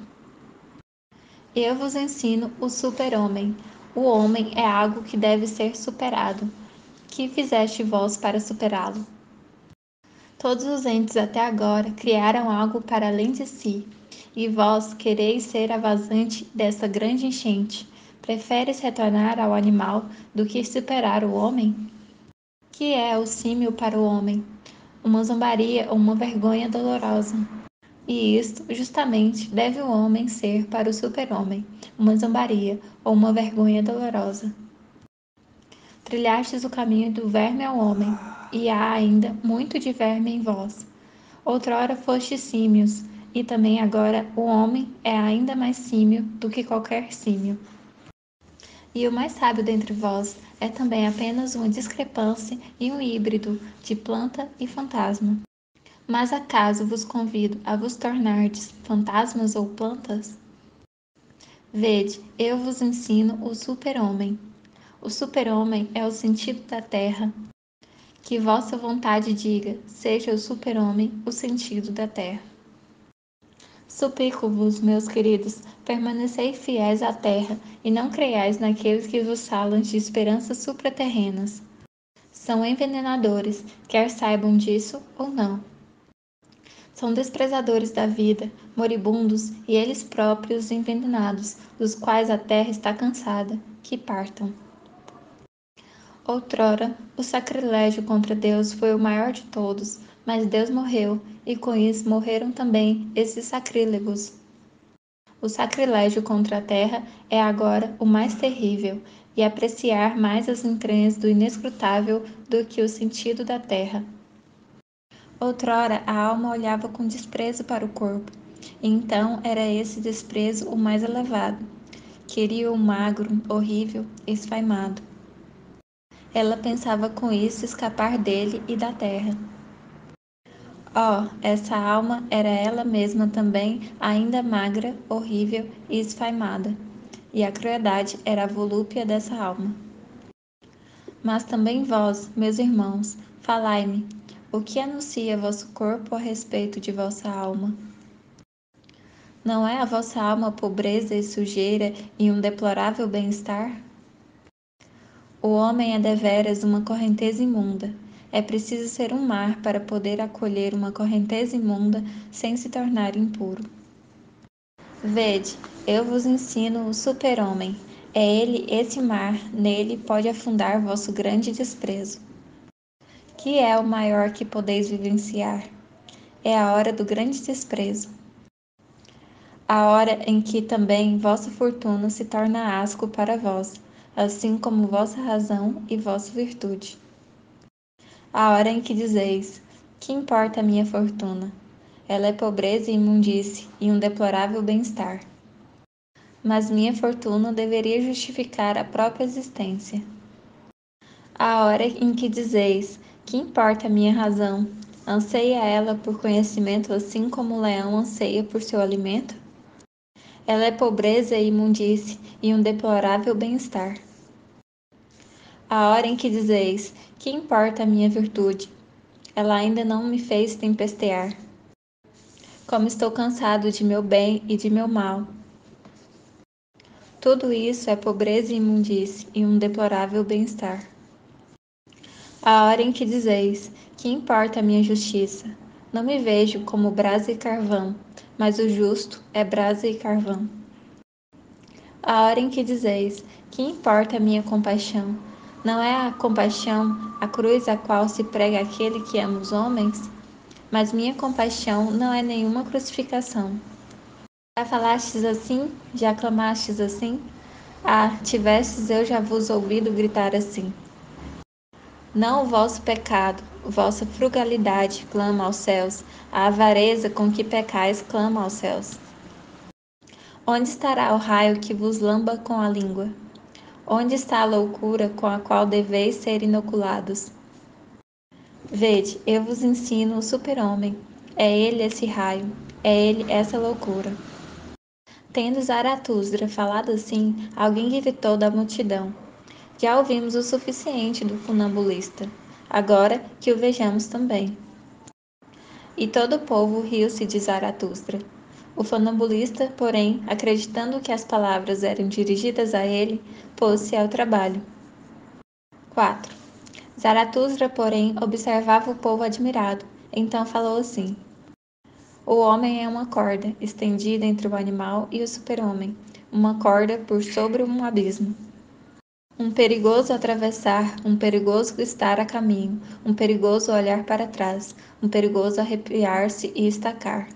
Eu vos ensino o super-homem. O homem é algo que deve ser superado. Que fizeste vós para superá-lo? Todos os entes até agora criaram algo para além de si, e vós quereis ser a vazante dessa grande enchente. Preferes retornar ao animal do que superar o homem? Que é o símil para o homem? Uma zombaria ou uma vergonha dolorosa. E isto, justamente, deve o homem ser para o super-homem, uma zombaria ou uma vergonha dolorosa. Trilhastes o caminho do verme ao homem, e há ainda muito de verme em vós. Outrora fostes símios, e também agora o homem é ainda mais símio do que qualquer símio. E o mais sábio dentre vós é também apenas uma discrepância e um híbrido de planta e fantasma. Mas acaso vos convido a vos tornardes fantasmas ou plantas? Vede, eu vos ensino o super-homem. O super-homem é o sentido da terra. Que vossa vontade diga, seja o super-homem o sentido da terra. Suplico-vos, meus queridos, permanecei fiéis à terra e não creiais naqueles que vos falam de esperanças supraterrenas. São envenenadores, quer saibam disso ou não. São desprezadores da vida, moribundos e eles próprios envenenados, dos quais a terra está cansada, que partam. Outrora, o sacrilégio contra Deus foi o maior de todos, mas Deus morreu, e com isso morreram também esses sacrílegos. O sacrilégio contra a terra é agora o mais terrível, e apreciar mais as entranhas do inescrutável do que o sentido da terra. Outrora a alma olhava com desprezo para o corpo, e então era esse desprezo o mais elevado. Queria o magro, horrível, esfaimado. Ela pensava com isso escapar dele e da terra. Oh, essa alma era ela mesma também, ainda magra, horrível e esfaimada, e a crueldade era a volúpia dessa alma. Mas também vós, meus irmãos, falai-me, o que anuncia vosso corpo a respeito de vossa alma? Não é a vossa alma pobreza e sujeira e um deplorável bem-estar? O homem é deveras uma correnteza imunda. É preciso ser um mar para poder acolher uma correnteza imunda sem se tornar impuro. Vede, eu vos ensino o super-homem. É ele esse mar, nele pode afundar vosso grande desprezo. Que é o maior que podeis vivenciar? É a hora do grande desprezo. A hora em que também vossa fortuna se torna asco para vós, assim como vossa razão e vossa virtude. A hora em que dizeis, que importa a minha fortuna? Ela é pobreza e imundície, e um deplorável bem-estar. Mas minha fortuna deveria justificar a própria existência. A hora em que dizeis, que importa a minha razão? Anseia ela por conhecimento assim como o leão anseia por seu alimento? Ela é pobreza e imundície, e um deplorável bem-estar. A hora em que dizeis, que importa a minha virtude? Ela ainda não me fez tempestear. Como estou cansado de meu bem e de meu mal. Tudo isso é pobreza e imundície, e um deplorável bem-estar. A hora em que dizeis, que importa a minha justiça? Não me vejo como brasa e carvão, mas o justo é brasa e carvão. A hora em que dizeis, que importa a minha compaixão? Não é a compaixão a cruz a qual se prega aquele que ama os homens? Mas minha compaixão não é nenhuma crucificação. Já falastes assim? Já clamastes assim? Ah, tivestes eu já vos ouvido gritar assim. Não o vosso pecado, vossa frugalidade clama aos céus, a avareza com que pecais clama aos céus. Onde estará o raio que vos lamba com a língua? Onde está a loucura com a qual deveis ser inoculados? Vede, eu vos ensino o super-homem. É ele esse raio, é ele essa loucura. Tendo Zaratustra falado assim, alguém gritou da multidão. Já ouvimos o suficiente do funambulista. Agora que o vejamos também. E todo o povo riu-se de Zaratustra. O funambulista, porém, acreditando que as palavras eram dirigidas a ele, pôs-se ao trabalho. 4. Zaratustra, porém, observava o povo admirado. Então falou assim: o homem é uma corda estendida entre o animal e o super-homem, uma corda por sobre um abismo. Um perigoso atravessar, um perigoso estar a caminho, um perigoso olhar para trás, um perigoso arrepiar-se e estacar.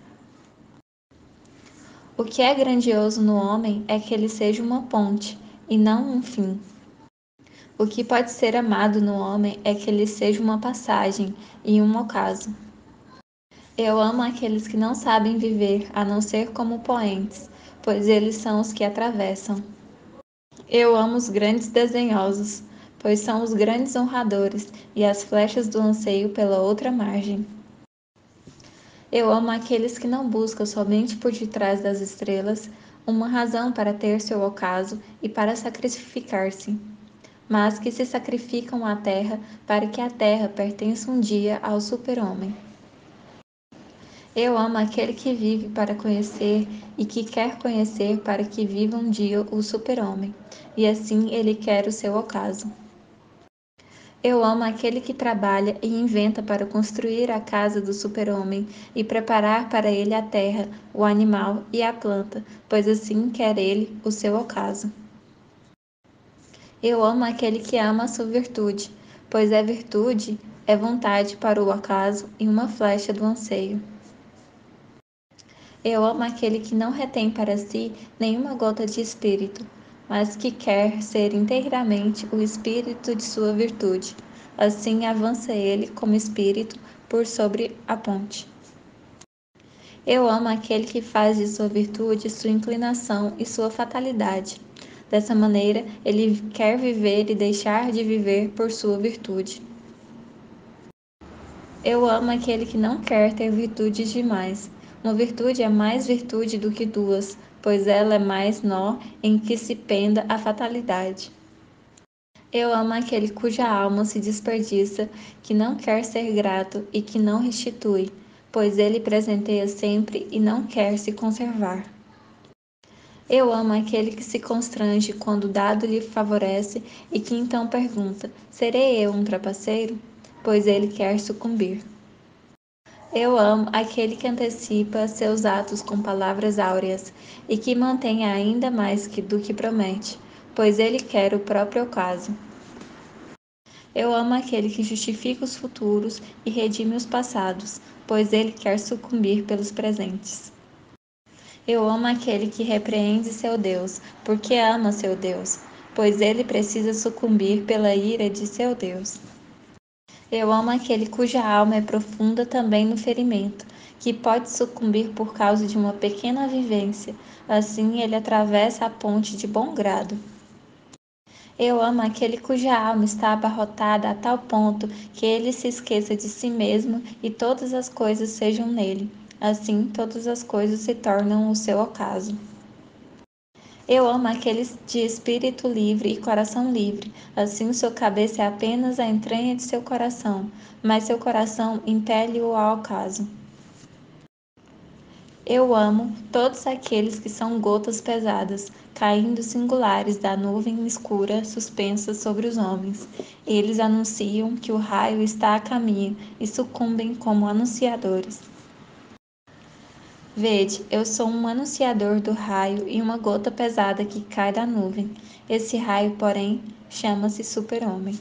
O que é grandioso no homem é que ele seja uma ponte, e não um fim. O que pode ser amado no homem é que ele seja uma passagem e um ocaso. Eu amo aqueles que não sabem viver a não ser como poentes, pois eles são os que atravessam. Eu amo os grandes desdenhosos, pois são os grandes honradores e as flechas do anseio pela outra margem. Eu amo aqueles que não buscam somente por detrás das estrelas uma razão para ter seu ocaso e para sacrificar-se, mas que se sacrificam à terra para que a terra pertença um dia ao super-homem. Eu amo aquele que vive para conhecer e que quer conhecer para que viva um dia o super-homem, e assim ele quer o seu ocaso. Eu amo aquele que trabalha e inventa para construir a casa do super-homem e preparar para ele a terra, o animal e a planta, pois assim quer ele o seu ocaso. Eu amo aquele que ama a sua virtude, pois a virtude é vontade para o ocaso e uma flecha do anseio. Eu amo aquele que não retém para si nenhuma gota de espírito, mas que quer ser inteiramente o espírito de sua virtude. Assim avança ele como espírito por sobre a ponte. Eu amo aquele que faz de sua virtude sua inclinação e sua fatalidade. Dessa maneira, ele quer viver e deixar de viver por sua virtude. Eu amo aquele que não quer ter virtudes demais. Uma virtude é mais virtude do que duas, pois ela é mais nó em que se penda a fatalidade. Eu amo aquele cuja alma se desperdiça, que não quer ser grato e que não restitui, pois ele presenteia sempre e não quer se conservar. Eu amo aquele que se constrange quando o dado lhe favorece e que então pergunta: serei eu um trapaceiro? Pois ele quer sucumbir. Eu amo aquele que antecipa seus atos com palavras áureas e que mantém ainda mais do que promete, pois ele quer o próprio ocaso. Eu amo aquele que justifica os futuros e redime os passados, pois ele quer sucumbir pelos presentes. Eu amo aquele que repreende seu Deus, porque ama seu Deus, pois ele precisa sucumbir pela ira de seu Deus. Eu amo aquele cuja alma é profunda também no ferimento, que pode sucumbir por causa de uma pequena vivência, assim ele atravessa a ponte de bom grado. Eu amo aquele cuja alma está abarrotada a tal ponto que ele se esqueça de si mesmo e todas as coisas sejam nele. Assim, todas as coisas se tornam o seu ocaso. Eu amo aqueles de espírito livre e coração livre. Assim, sua cabeça é apenas a entranha de seu coração, mas seu coração impele-o ao ocaso. Eu amo todos aqueles que são gotas pesadas, caindo singulares da nuvem escura suspensa sobre os homens. Eles anunciam que o raio está a caminho e sucumbem como anunciadores. Vede, eu sou um anunciador do raio e uma gota pesada que cai da nuvem. Esse raio, porém, chama-se Super-Homem.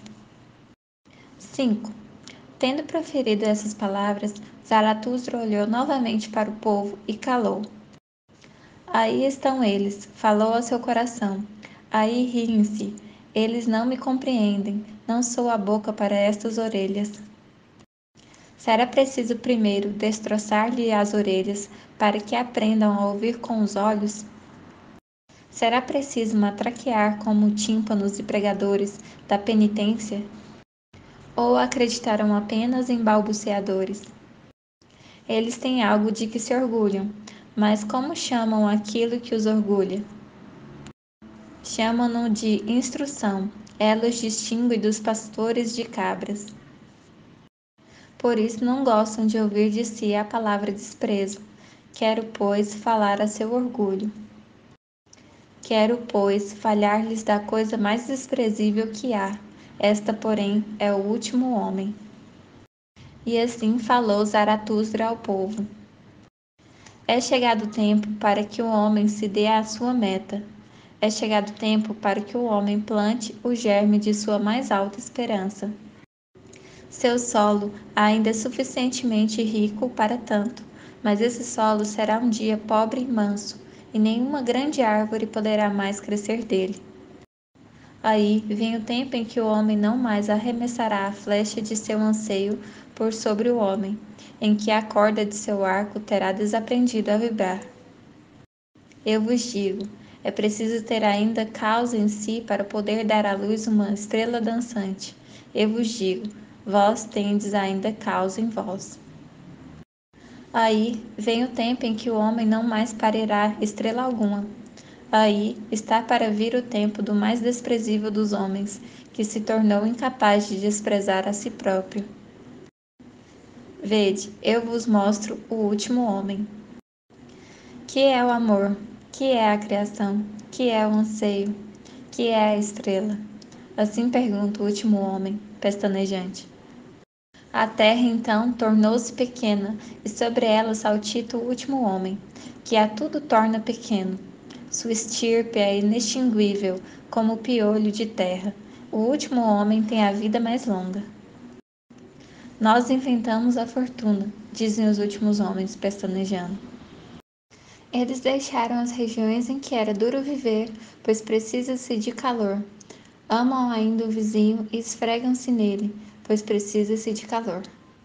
5. Tendo proferido essas palavras, Zaratustra olhou novamente para o povo e calou. Aí estão eles, falou ao seu coração. Aí riem-se. Eles não me compreendem, não sou a boca para estas orelhas. Será preciso primeiro destroçar-lhe as orelhas, para que aprendam a ouvir com os olhos? Será preciso matraquear como tímpanos e pregadores da penitência? Ou acreditarão apenas em balbuciadores? Eles têm algo de que se orgulham, mas como chamam aquilo que os orgulha? Chamam-no de instrução, ela os distingue dos pastores de cabras. Por isso não gostam de ouvir de si a palavra desprezo. Quero, pois, falar a seu orgulho. Quero, pois, falhar-lhes da coisa mais desprezível que há. Esta, porém, é o último homem. E assim falou Zaratustra ao povo. É chegado o tempo para que o homem se dê à sua meta. É chegado o tempo para que o homem plante o germe de sua mais alta esperança. Seu solo ainda é suficientemente rico para tanto, mas esse solo será um dia pobre e manso, e nenhuma grande árvore poderá mais crescer dele. Aí vem o tempo em que o homem não mais arremessará a flecha de seu anseio por sobre o homem, em que a corda de seu arco terá desaprendido a vibrar. Eu vos digo, é preciso ter ainda causa em si para poder dar à luz uma estrela dançante. Eu vos digo, vós tendes ainda causa em vós. Aí vem o tempo em que o homem não mais parirá estrela alguma. Aí está para vir o tempo do mais desprezível dos homens, que se tornou incapaz de desprezar a si próprio. Vede, eu vos mostro o último homem. Que é o amor? Que é a criação? Que é o anseio? Que é a estrela? Assim pergunta o último homem, pestanejante. A terra então tornou-se pequena, e sobre ela saltita o último homem, que a tudo torna pequeno. Sua estirpe é inextinguível, como o piolho de terra. O último homem tem a vida mais longa. Nós inventamos a fortuna, dizem os últimos homens, pestanejando. Eles deixaram as regiões em que era duro viver, pois precisa-se de calor. Amam ainda o vizinho e esfregam-se nele, pois precisa-se de calor.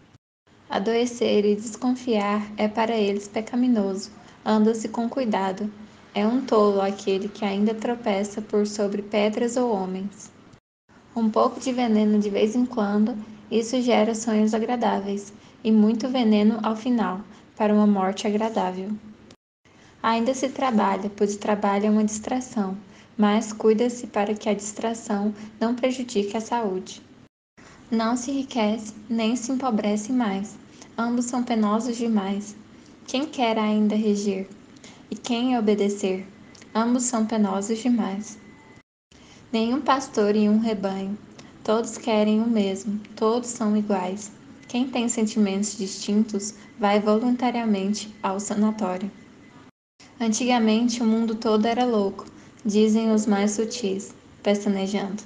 Adoecer e desconfiar é para eles pecaminoso. Anda-se com cuidado. É um tolo aquele que ainda tropeça por sobre pedras ou homens. Um pouco de veneno de vez em quando, isso gera sonhos agradáveis, e muito veneno ao final, para uma morte agradável. Ainda se trabalha, pois o trabalho é uma distração, mas cuida-se para que a distração não prejudique a saúde. Não se enriquece, nem se empobrece mais. Ambos são penosos demais. Quem quer ainda reger? E quem obedecer? Ambos são penosos demais. Nenhum pastor em um rebanho. Todos querem o mesmo, todos são iguais. Quem tem sentimentos distintos vai voluntariamente ao sanatório. Antigamente o mundo todo era louco, dizem os mais sutis, pestanejando.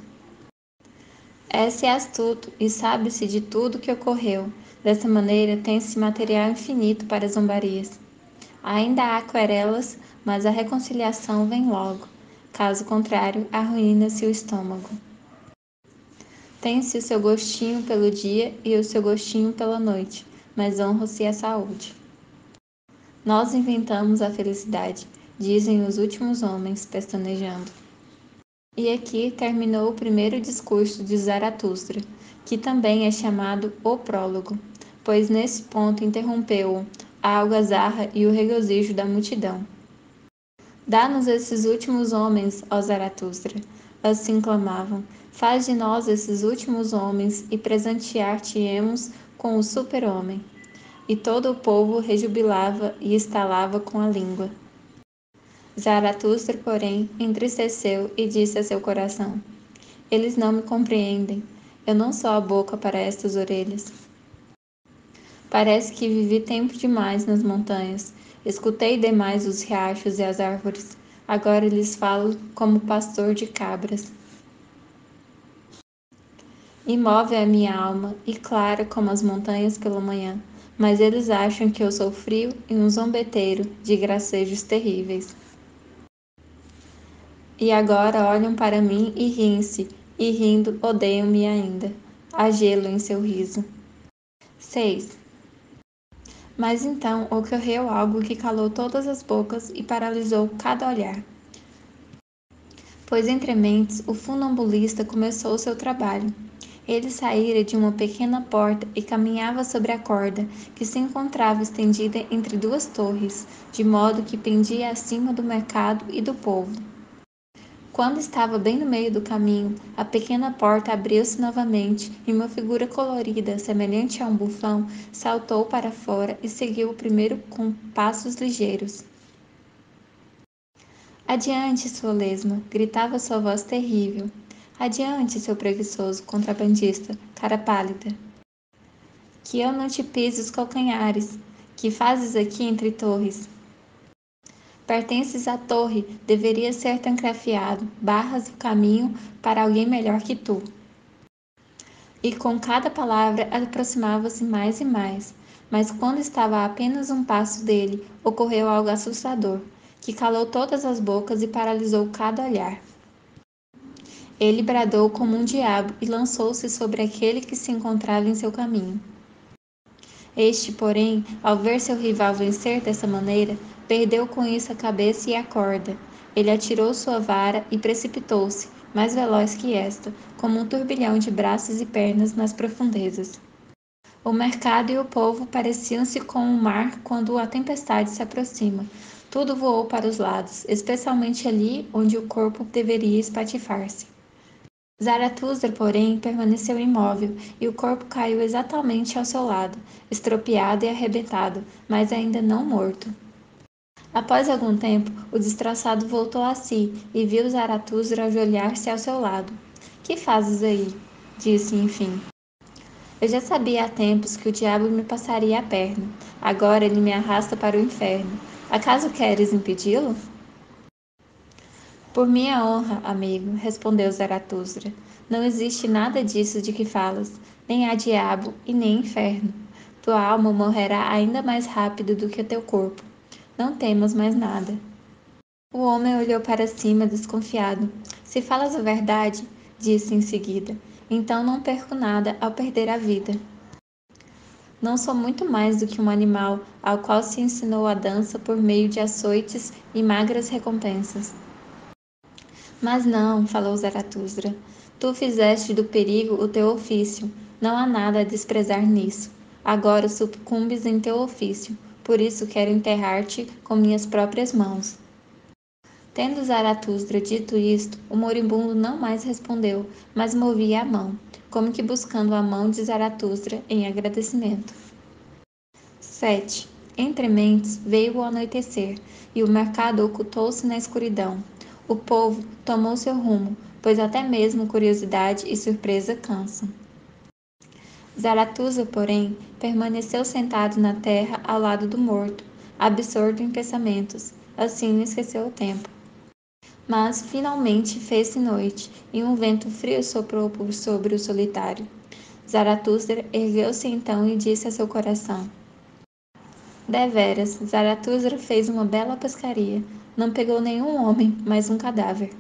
É-se astuto e sabe-se de tudo que ocorreu. Dessa maneira tem-se material infinito para zombarias. Ainda há querelas, mas a reconciliação vem logo. Caso contrário, arruína-se o estômago. Tem-se o seu gostinho pelo dia e o seu gostinho pela noite, mas honra-se a saúde. Nós inventamos a felicidade, dizem os últimos homens, pestanejando. E aqui terminou o primeiro discurso de Zaratustra, que também é chamado o prólogo, pois nesse ponto interrompeu-o a algazarra e o regozijo da multidão. Dá-nos esses últimos homens, ó Zaratustra, assim clamavam, faz de nós esses últimos homens e presentear-te-emos com o super-homem. E todo o povo rejubilava e estalava com a língua. Zaratustra, porém, entristeceu e disse a seu coração: Eles não me compreendem. Eu não sou a boca para estas orelhas. Parece que vivi tempo demais nas montanhas. Escutei demais os riachos e as árvores. Agora lhes falo como pastor de cabras. Imóvel é minha alma e clara como as montanhas pela manhã, mas eles acham que eu sou frio e um zombeteiro de gracejos terríveis. E agora olham para mim e riem-se, e rindo odeiam-me ainda. Há gelo em seu riso. 6. Mas então ocorreu algo que calou todas as bocas e paralisou cada olhar. Pois entre mentes o funambulista começou seu trabalho. Ele saíra de uma pequena porta e caminhava sobre a corda, que se encontrava estendida entre duas torres, de modo que pendia acima do mercado e do povo. Quando estava bem no meio do caminho, a pequena porta abriu-se novamente e uma figura colorida, semelhante a um bufão, saltou para fora e seguiu o primeiro com passos ligeiros. Adiante, sua lesma! Gritava sua voz terrível. Adiante, seu preguiçoso contrabandista, cara pálida! que eu não te pise os calcanhares. Que fazes aqui entre torres? Pertences à torre, deveria ser trancafiado, barras o caminho para alguém melhor que tu. E com cada palavra aproximava-se mais e mais, mas quando estava a apenas um passo dele, ocorreu algo assustador, que calou todas as bocas e paralisou cada olhar. Ele bradou como um diabo e lançou-se sobre aquele que se encontrava em seu caminho. Este, porém, ao ver seu rival vencer dessa maneira, perdeu com isso a cabeça e a corda. Ele atirou sua vara e precipitou-se, mais veloz que esta, como um turbilhão de braços e pernas nas profundezas. O mercado e o povo pareciam-se com o mar quando a tempestade se aproxima. Tudo voou para os lados, especialmente ali onde o corpo deveria espatifar-se. Zaratustra, porém, permaneceu imóvel, e o corpo caiu exatamente ao seu lado, estropiado e arrebentado, mas ainda não morto. Após algum tempo, o destroçado voltou a si e viu Zaratustra ajoelhar-se ao seu lado. Que fazes aí? Disse, enfim. Eu já sabia há tempos que o diabo me passaria a perna. Agora ele me arrasta para o inferno. Acaso queres impedi-lo? Por minha honra, amigo, respondeu Zaratustra, não existe nada disso de que falas, nem há diabo e nem inferno. Tua alma morrerá ainda mais rápido do que o teu corpo. Não temas mais nada. O homem olhou para cima, desconfiado. Se falas a verdade, disse em seguida, então não perco nada ao perder a vida. Não sou muito mais do que um animal ao qual se ensinou a dança por meio de açoites e magras recompensas. Mas não, falou Zaratustra, tu fizeste do perigo o teu ofício, não há nada a desprezar nisso. Agora sucumbes em teu ofício, por isso quero enterrar-te com minhas próprias mãos. Tendo Zaratustra dito isto, o moribundo não mais respondeu, mas movia a mão, como que buscando a mão de Zaratustra em agradecimento. 7. Entre mentes veio o anoitecer, e o mercado ocultou-se na escuridão. O povo tomou seu rumo, pois até mesmo curiosidade e surpresa cansam. Zaratustra, porém, permaneceu sentado na terra ao lado do morto, absorto em pensamentos. Assim não esqueceu o tempo. Mas, finalmente, fez-se noite, e um vento frio soprou por sobre o solitário. Zaratustra ergueu-se então e disse a seu coração: Deveras, Zaratustra fez uma bela pescaria. Não pegou nenhum homem, mas um cadáver.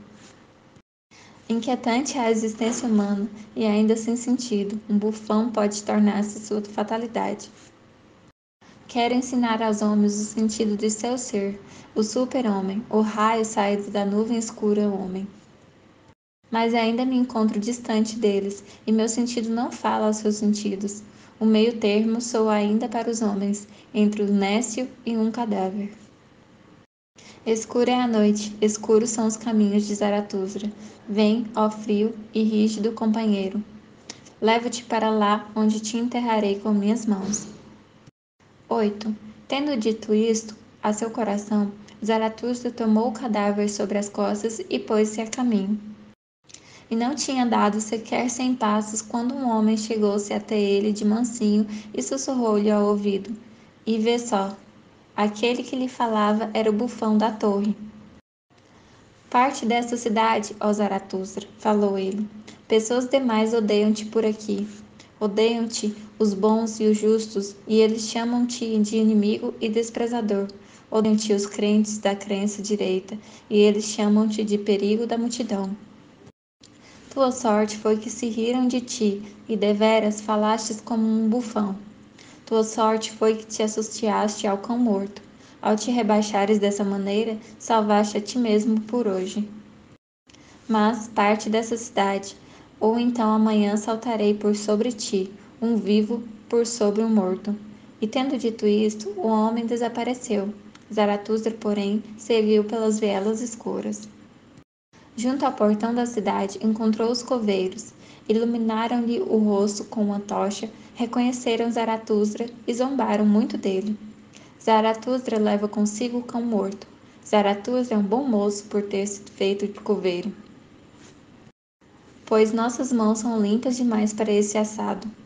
Inquietante é a existência humana, e ainda sem sentido, um bufão pode tornar-se sua fatalidade. Quero ensinar aos homens o sentido de seu ser, o super-homem, o raio saído da nuvem escura homem. Mas ainda me encontro distante deles, e meu sentido não fala aos seus sentidos. O meio termo sou ainda para os homens, entre o nécio e um cadáver. Escura é a noite, escuros são os caminhos de Zaratustra. Vem, ó frio e rígido companheiro. Levo-te para lá, onde te enterrarei com minhas mãos. 8. Tendo dito isto, a seu coração, Zaratustra tomou o cadáver sobre as costas e pôs-se a caminho. E não tinha dado sequer 100 passos quando um homem chegou-se até ele de mansinho e sussurrou-lhe ao ouvido. E vê só, aquele que lhe falava era o bufão da torre. Parte desta cidade, ó Zaratustra, falou ele. Pessoas demais odeiam-te por aqui. Odeiam-te os bons e os justos, e eles chamam-te de inimigo e desprezador. Odeiam-te os crentes da crença direita, e eles chamam-te de perigo da multidão. Tua sorte foi que se riram de ti, e deveras falastes como um bufão. Tua sorte foi que te associaste ao cão morto. Ao te rebaixares dessa maneira, salvaste a ti mesmo por hoje. Mas parte dessa cidade, ou então amanhã saltarei por sobre ti, um vivo por sobre um morto. E tendo dito isto, o homem desapareceu. Zaratustra, porém, seguiu pelas vielas escuras. Junto ao portão da cidade, encontrou os coveiros. Iluminaram-lhe o rosto com uma tocha, reconheceram Zaratustra e zombaram muito dele. Zaratustra leva consigo o cão morto. Zaratustra é um bom moço por ter se feito de coveiro. Pois nossas mãos são limpas demais para esse assado.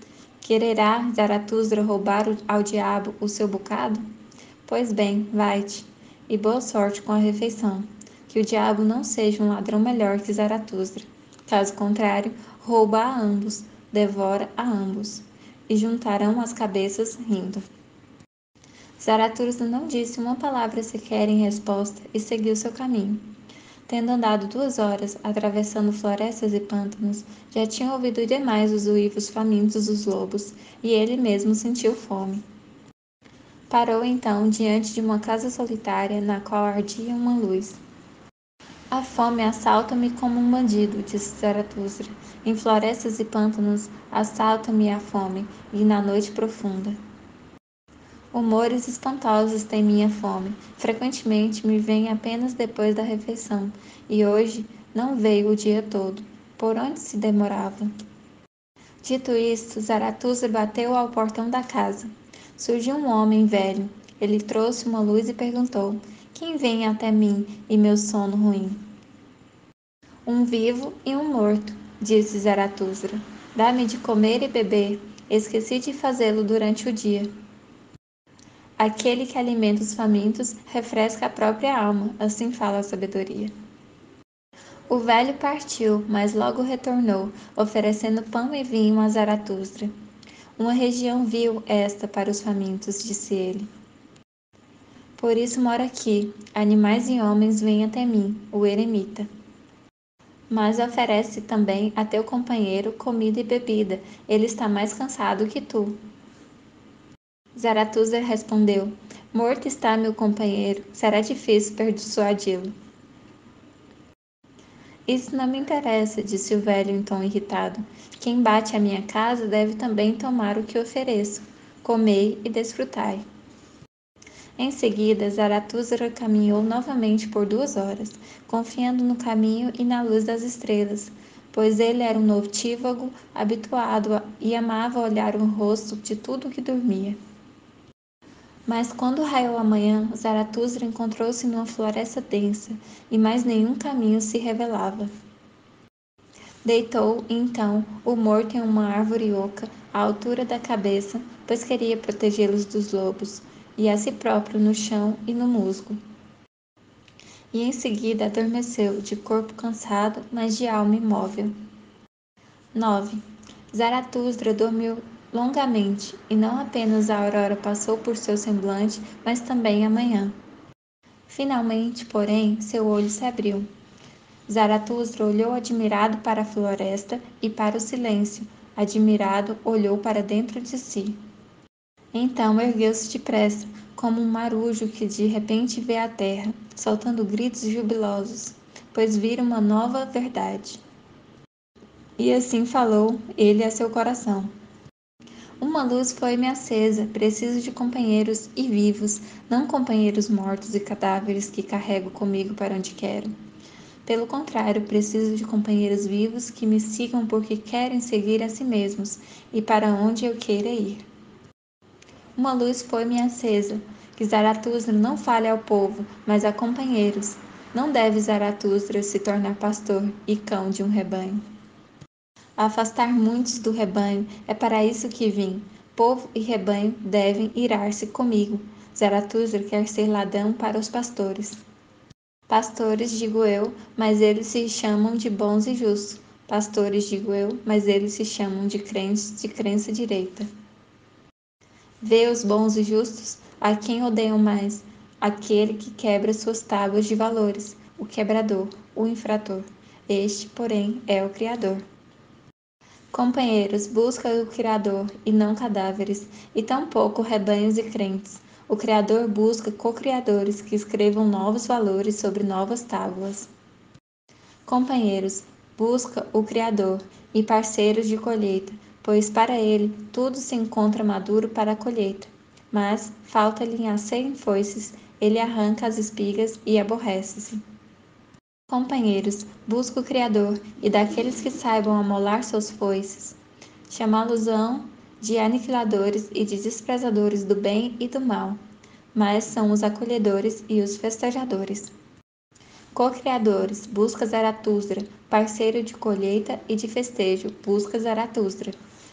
Quererá Zaratustra roubar ao diabo o seu bocado? Pois bem, vai-te, e boa sorte com a refeição. Que o diabo não seja um ladrão melhor que Zaratustra. Caso contrário, rouba a ambos, devora a ambos. E juntarão as cabeças rindo. Zaratustra não disse uma palavra sequer em resposta e seguiu seu caminho. Tendo andado 2 horas, atravessando florestas e pântanos, já tinha ouvido demais os uivos famintos dos lobos, e ele mesmo sentiu fome. Parou então diante de uma casa solitária na qual ardia uma luz. A fome assalta-me como um bandido, disse Zaratustra. Em florestas e pântanos assalta-me a fome, e na noite profunda. Humores espantosos têm minha fome. Frequentemente me vem apenas depois da refeição, e hoje não veio o dia todo. Por onde se demorava? Dito isto, Zaratustra bateu ao portão da casa. Surgiu um homem velho. Ele trouxe uma luz e perguntou: Quem vem até mim e meu sono ruim? Um vivo e um morto, disse Zaratustra. Dá-me de comer e beber. Esqueci de fazê-lo durante o dia. Aquele que alimenta os famintos refresca a própria alma, assim fala a sabedoria. O velho partiu, mas logo retornou, oferecendo pão e vinho a Zaratustra. Uma região vil esta para os famintos, disse ele. Por isso moro aqui. Animais e homens vêm até mim, o eremita. Mas oferece também a teu companheiro comida e bebida. Ele está mais cansado que tu. Zaratustra respondeu: Morto está meu companheiro. Será difícil persuadi-lo. Isso não me interessa, disse o velho em tom irritado. Quem bate à minha casa deve também tomar o que ofereço. Comei e desfrutai. Em seguida, Zaratustra caminhou novamente por 2 horas, confiando no caminho e na luz das estrelas, pois ele era um notívago habituado e amava olhar o rosto de tudo que dormia. Mas quando raiou a manhã, Zaratustra encontrou-se numa floresta densa, e mais nenhum caminho se revelava. Deitou, então, o morto em uma árvore oca, à altura da cabeça, pois queria protegê-los dos lobos, e a si próprio no chão e no musgo. E em seguida adormeceu, de corpo cansado, mas de alma imóvel. 9. Zaratustra dormiu longamente, e não apenas a aurora passou por seu semblante, mas também a manhã. Finalmente, porém, seu olho se abriu. Zaratustra olhou admirado para a floresta e para o silêncio. Admirado, olhou para dentro de si. Então ergueu-se depressa, como um marujo que de repente vê a terra, soltando gritos jubilosos, pois vira uma nova verdade. E assim falou ele a seu coração. Uma luz foi-me acesa, preciso de companheiros e vivos, não companheiros mortos e cadáveres que carrego comigo para onde quero. Pelo contrário, preciso de companheiros vivos que me sigam porque querem seguir a si mesmos e para onde eu queira ir. Uma luz foi-me acesa, que Zaratustra não fale ao povo, mas a companheiros. Não deve Zaratustra se tornar pastor e cão de um rebanho. Afastar muitos do rebanho é para isso que vim. Povo e rebanho devem irar-se comigo. Zaratustra quer ser ladrão para os pastores. Pastores, digo eu, mas eles se chamam de bons e justos. Pastores, digo eu, mas eles se chamam de crentes de crença direita. Vê os bons e justos, a quem odeiam mais? Aquele que quebra suas tábuas de valores, o quebrador, o infrator. Este, porém, é o Criador. Companheiros, busca o Criador e não cadáveres, e tampouco rebanhos e crentes. O Criador busca co-criadores que escrevam novos valores sobre novas tábuas. Companheiros, busca o Criador e parceiros de colheita, pois para ele tudo se encontra maduro para a colheita. Mas falta-lhe as 100 foices, ele arranca as espigas e aborrece-se. Companheiros, busca o Criador e daqueles que saibam amolar suas foices. Chamá-los-ão de aniquiladores e de desprezadores do bem e do mal, mas são os acolhedores e os festejadores. Co-criadores, busca Zaratustra, parceiro de colheita e de festejo, busca Zaratustra.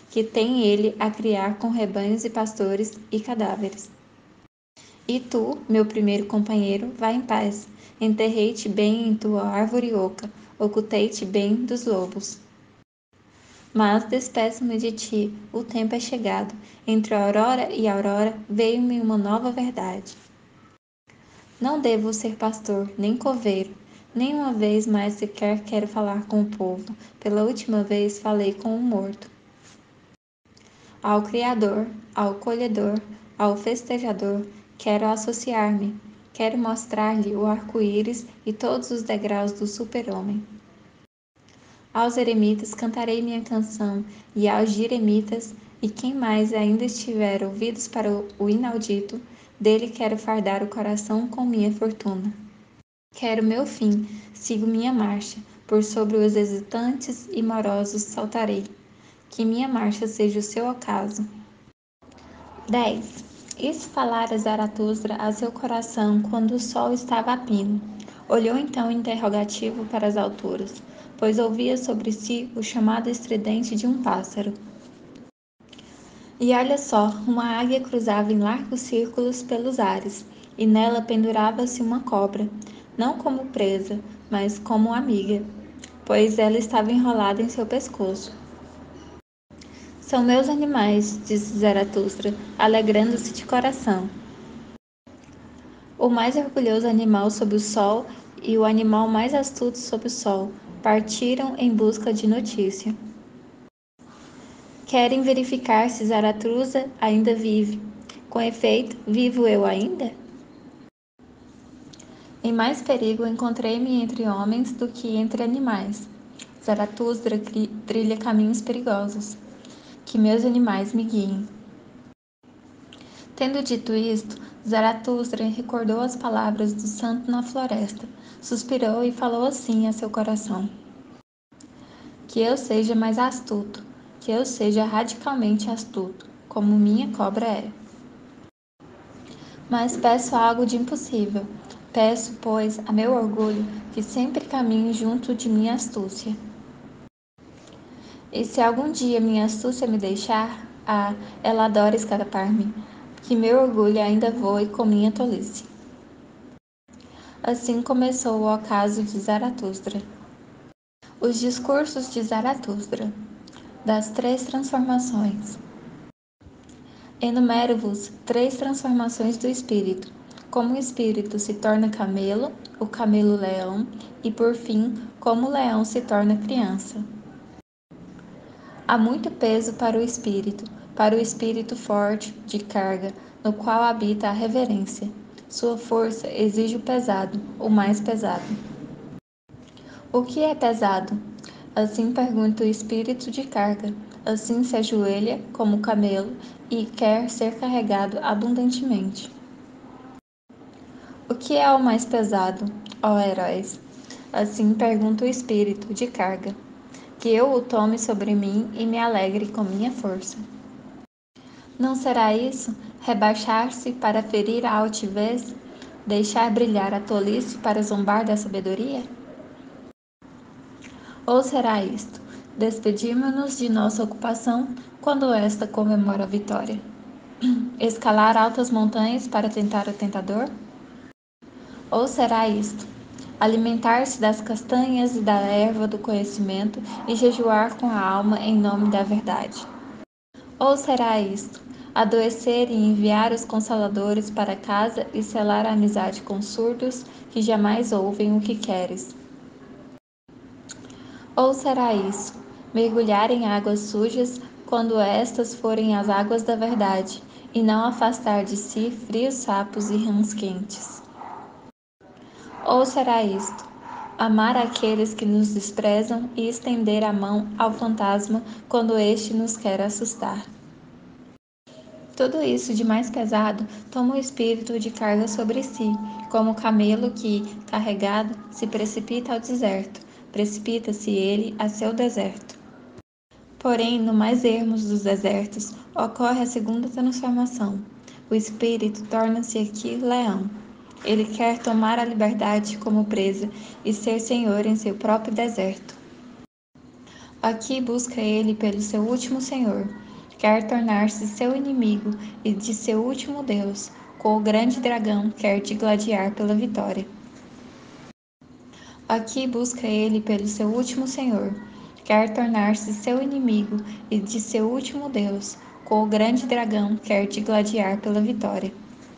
que tem ele a criar com rebanhos e pastores e cadáveres. E tu, meu primeiro companheiro, vai em paz. Enterrei-te bem em tua árvore oca, ocultei-te bem dos lobos. Mas despeço-me de ti, o tempo é chegado. Entre a aurora e a aurora veio-me uma nova verdade. Não devo ser pastor, nem coveiro. Nem uma vez mais sequer quero falar com o povo. Pela última vez falei com o morto. Ao Criador, ao colhedor, ao festejador, quero associar-me. Quero mostrar-lhe o arco-íris e todos os degraus do super-homem. Aos eremitas cantarei minha canção, e aos jeremitas, e quem mais ainda estiver ouvidos para o inaudito, dele quero fardar o coração com minha fortuna. Quero meu fim, sigo minha marcha, por sobre os hesitantes e morosos saltarei. Que minha marcha seja o seu ocaso. 10. Isso falara Zaratustra a seu coração quando o sol estava a pino. Olhou então interrogativo para as alturas, pois ouvia sobre si o chamado estridente de um pássaro. E olha só, uma águia cruzava em largos círculos pelos ares, e nela pendurava-se uma cobra, não como presa, mas como amiga, pois ela estava enrolada em seu pescoço. São meus animais, disse Zaratustra, alegrando-se de coração. O mais orgulhoso animal sob o sol e o animal mais astuto sob o sol partiram em busca de notícia. Querem verificar se Zaratustra ainda vive. Com efeito, vivo eu ainda? Em mais perigo encontrei-me entre homens do que entre animais. Zaratustra trilha caminhos perigosos. Que meus animais me guiem. Tendo dito isto, Zaratustra recordou as palavras do santo na floresta, suspirou e falou assim a seu coração: que eu seja mais astuto, que eu seja radicalmente astuto, como minha cobra é. Mas peço algo de impossível. Peço, pois, a meu orgulho que sempre caminhe junto de minha astúcia. E se algum dia minha astúcia me deixar, ela adora escapar-me, que meu orgulho ainda voe com minha tolice. Assim começou o ocaso de Zaratustra. Os discursos de Zaratustra, das 3 transformações. Enumero-vos 3 transformações do espírito, como o espírito se torna camelo, o camelo leão, e por fim, como o leão se torna criança. Há muito peso para o espírito forte, de carga, no qual habita a reverência. Sua força exige o pesado, o mais pesado. O que é pesado? Assim pergunta o espírito de carga. Assim se ajoelha, como o camelo, e quer ser carregado abundantemente. O que é o mais pesado, ó heróis? Assim pergunta o espírito de carga. Que eu o tome sobre mim e me alegre com minha força. Não será isso rebaixar-se para ferir a altivez? Deixar brilhar a tolice para zombar da sabedoria? Ou será isto: despedirmos-nos de nossa ocupação quando esta comemora a vitória? Escalar altas montanhas para tentar o tentador? Ou será isto: alimentar-se das castanhas e da erva do conhecimento e jejuar com a alma em nome da verdade? Ou será isto: adoecer e enviar os consoladores para casa e selar a amizade com surdos que jamais ouvem o que queres? Ou será isso: mergulhar em águas sujas quando estas forem as águas da verdade, e não afastar de si frios sapos e rãs quentes? Ou será isto: amar aqueles que nos desprezam e estender a mão ao fantasma quando este nos quer assustar? Tudo isso de mais pesado toma o espírito de carga sobre si, como o camelo que, carregado, se precipita ao deserto, precipita-se ele a seu deserto. Porém, no mais ermos dos desertos, ocorre a segunda transformação. O espírito torna-se aqui leão. Ele quer tomar a liberdade como presa e ser senhor em seu próprio deserto. Aqui busca ele pelo seu último senhor. Quer tornar-se seu inimigo e de seu último Deus. Com o grande dragão quer te gladiar pela vitória. Aqui busca ele pelo seu último senhor. Quer tornar-se seu inimigo e de seu último Deus. Com o grande dragão quer te gladiar pela vitória.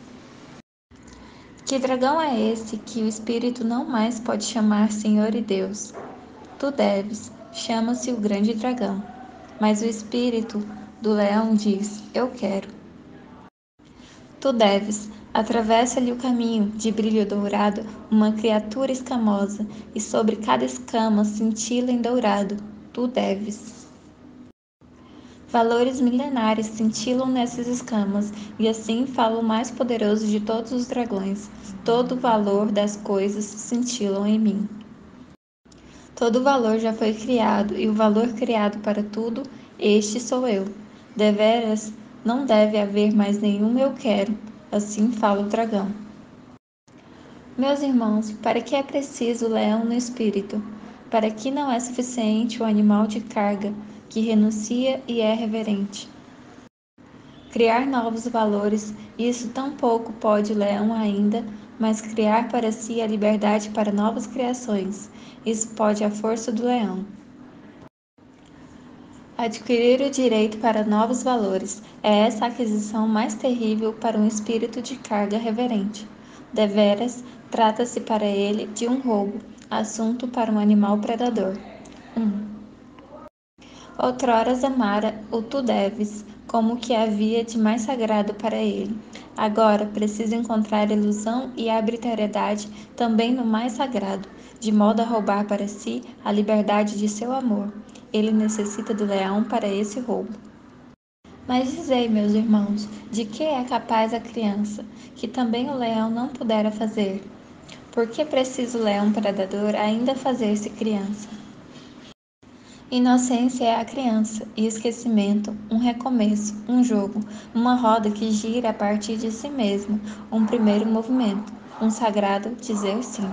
Que dragão é esse que o espírito não mais pode chamar Senhor e Deus? Tu deves, chama-se o grande dragão. Mas o espírito do leão diz: Eu quero. Tu deves, atravessa-lhe o caminho, de brilho dourado, uma criatura escamosa, e sobre cada escama cintila em dourado. Tu deves. Valores milenares cintilam nessas escamas, e assim fala o mais poderoso de todos os dragões. Todo o valor das coisas cintilam em mim. Todo o valor já foi criado, e o valor criado para tudo, este sou eu. Deveras, não deve haver mais nenhum eu quero, assim fala o dragão. Meus irmãos, para que é preciso o leão no espírito? Para que não é suficiente o animal de carga, que renuncia e é reverente? Criar novos valores, isso tão pouco pode o leão ainda, mas criar para si a liberdade para novas criações, isso pode a força do leão. Adquirir o direito para novos valores é essa aquisição mais terrível para um espírito de carga reverente. Deveras, trata-se para ele de um roubo, assunto para um animal predador. 1. Outroras amara o tu deves, como o que havia de mais sagrado para ele. Agora precisa encontrar ilusão e arbitrariedade também no mais sagrado, de modo a roubar para si a liberdade de seu amor. Ele necessita do leão para esse roubo. Mas dizei, meus irmãos, de que é capaz a criança, que também o leão não pudera fazer? Por que precisa o leão predador ainda fazer-se criança? Inocência é a criança, e esquecimento, um recomeço, um jogo, uma roda que gira a partir de si mesmo, um primeiro movimento, um sagrado dizer sim.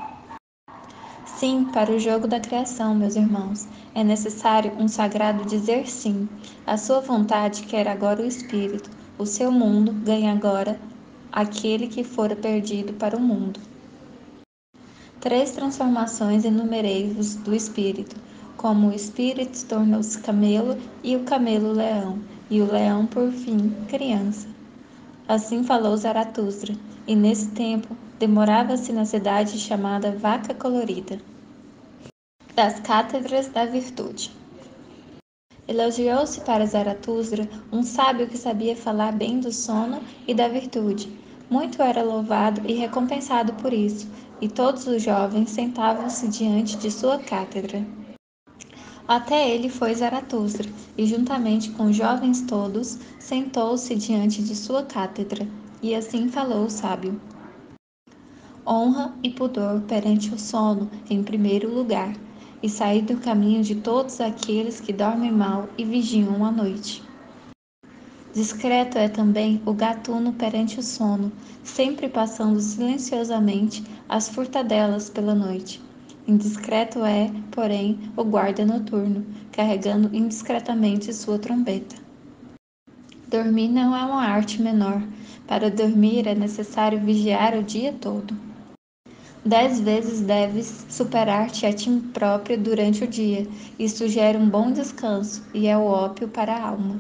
Sim, para o jogo da criação, meus irmãos, é necessário um sagrado dizer sim. A sua vontade quer agora o espírito, o seu mundo ganha agora aquele que fora perdido para o mundo. 3 transformações enumerei-vos do espírito, como o espírito tornou-se camelo e o camelo leão, e o leão por fim criança. Assim falou Zaratustra, e nesse tempo demorava-se na cidade chamada Vaca Colorida. Das cátedras da virtude. Elogiou-se para Zaratustra um sábio que sabia falar bem do sono e da virtude. Muito era louvado e recompensado por isso, e todos os jovens sentavam-se diante de sua cátedra. Até ele foi Zaratustra, e juntamente com os jovens todos, sentou-se diante de sua cátedra, e assim falou o sábio. Honra e pudor perante o sono em primeiro lugar, e sair do caminho de todos aqueles que dormem mal e vigiam à noite. Discreto é também o gatuno perante o sono, sempre passando silenciosamente as furtadelas pela noite. Indiscreto é, porém, o guarda noturno, carregando indiscretamente sua trombeta. Dormir não é uma arte menor. Para dormir é necessário vigiar o dia todo. 10 vezes deves superar-te a ti próprio durante o dia. Isso gera um bom descanso e é o ópio para a alma.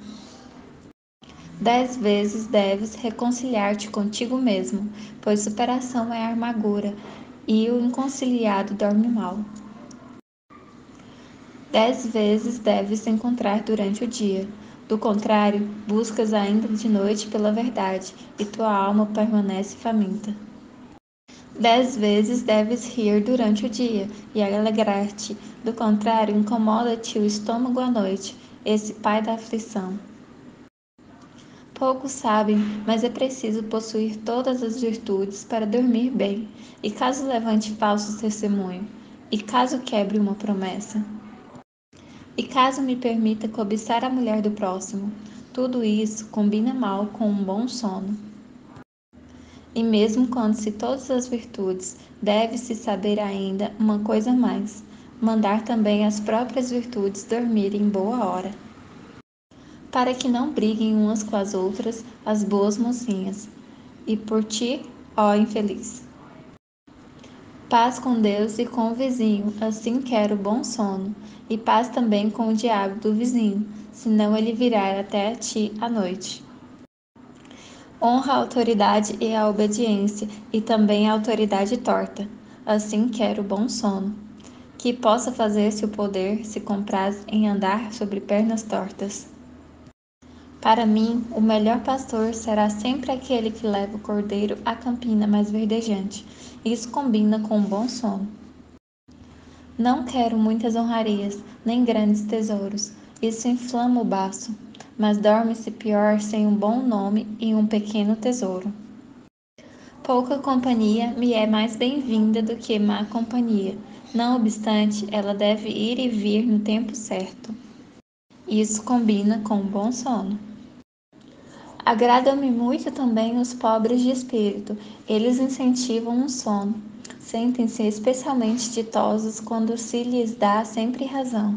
10 vezes deves reconciliar-te contigo mesmo, pois superação é amargura e o inconciliado dorme mal. 10 vezes deves encontrar durante o dia. Do contrário, buscas ainda de noite pela verdade, e tua alma permanece faminta. 10 vezes deves rir durante o dia e alegrar-te, do contrário, incomoda-te o estômago à noite, esse pai da aflição. Poucos sabem, mas é preciso possuir todas as virtudes para dormir bem, e caso levante falso testemunho, e caso quebre uma promessa, e caso me permita cobiçar a mulher do próximo, tudo isso combina mal com um bom sono. E mesmo quando se todas as virtudes, deve-se saber ainda uma coisa mais. mandar também as próprias virtudes dormirem em boa hora, para que não briguem umas com as outras as boas mocinhas. E por ti, ó infeliz. Paz com Deus e com o vizinho, assim quero bom sono, e paz também com o diabo do vizinho, senão ele virá até a ti à noite. Honra a autoridade e a obediência, e também a autoridade torta, assim quero bom sono. Que possa fazer-se o poder se compraz em andar sobre pernas tortas. Para mim, o melhor pastor será sempre aquele que leva o cordeiro à campina mais verdejante. Isso combina com um bom sono. Não quero muitas honrarias, nem grandes tesouros. Isso inflama o baço, mas dorme-se pior sem um bom nome e um pequeno tesouro. Pouca companhia me é mais bem-vinda do que má companhia. Não obstante, ela deve ir e vir no tempo certo. Isso combina com um bom sono. Agradam-me muito também os pobres de espírito. Eles incentivam o sono. Sentem-se especialmente ditosos quando se lhes dá sempre razão.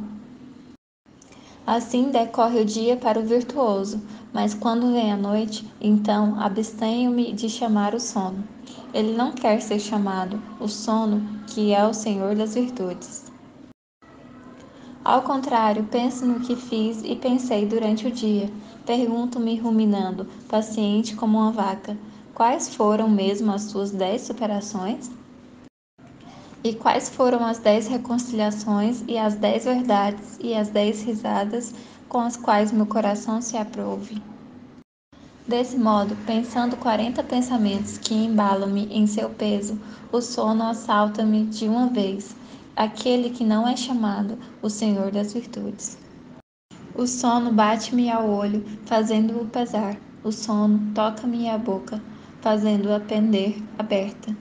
Assim decorre o dia para o virtuoso, mas quando vem a noite, então abstenho-me de chamar o sono. Ele não quer ser chamado, o sono, que é o senhor das virtudes. Ao contrário, penso no que fiz e pensei durante o dia. Pergunto-me ruminando, paciente como uma vaca, quais foram mesmo as suas 10 superações? E quais foram as 10 reconciliações e as 10 verdades e as 10 risadas com as quais meu coração se aprouve? Desse modo, pensando 40 pensamentos que embalam-me em seu peso, o sono assalta-me de uma vez, aquele que não é chamado o Senhor das Virtudes. O sono bate-me ao olho, fazendo-o pesar. O sono toca-me a boca, fazendo-a pender aberta.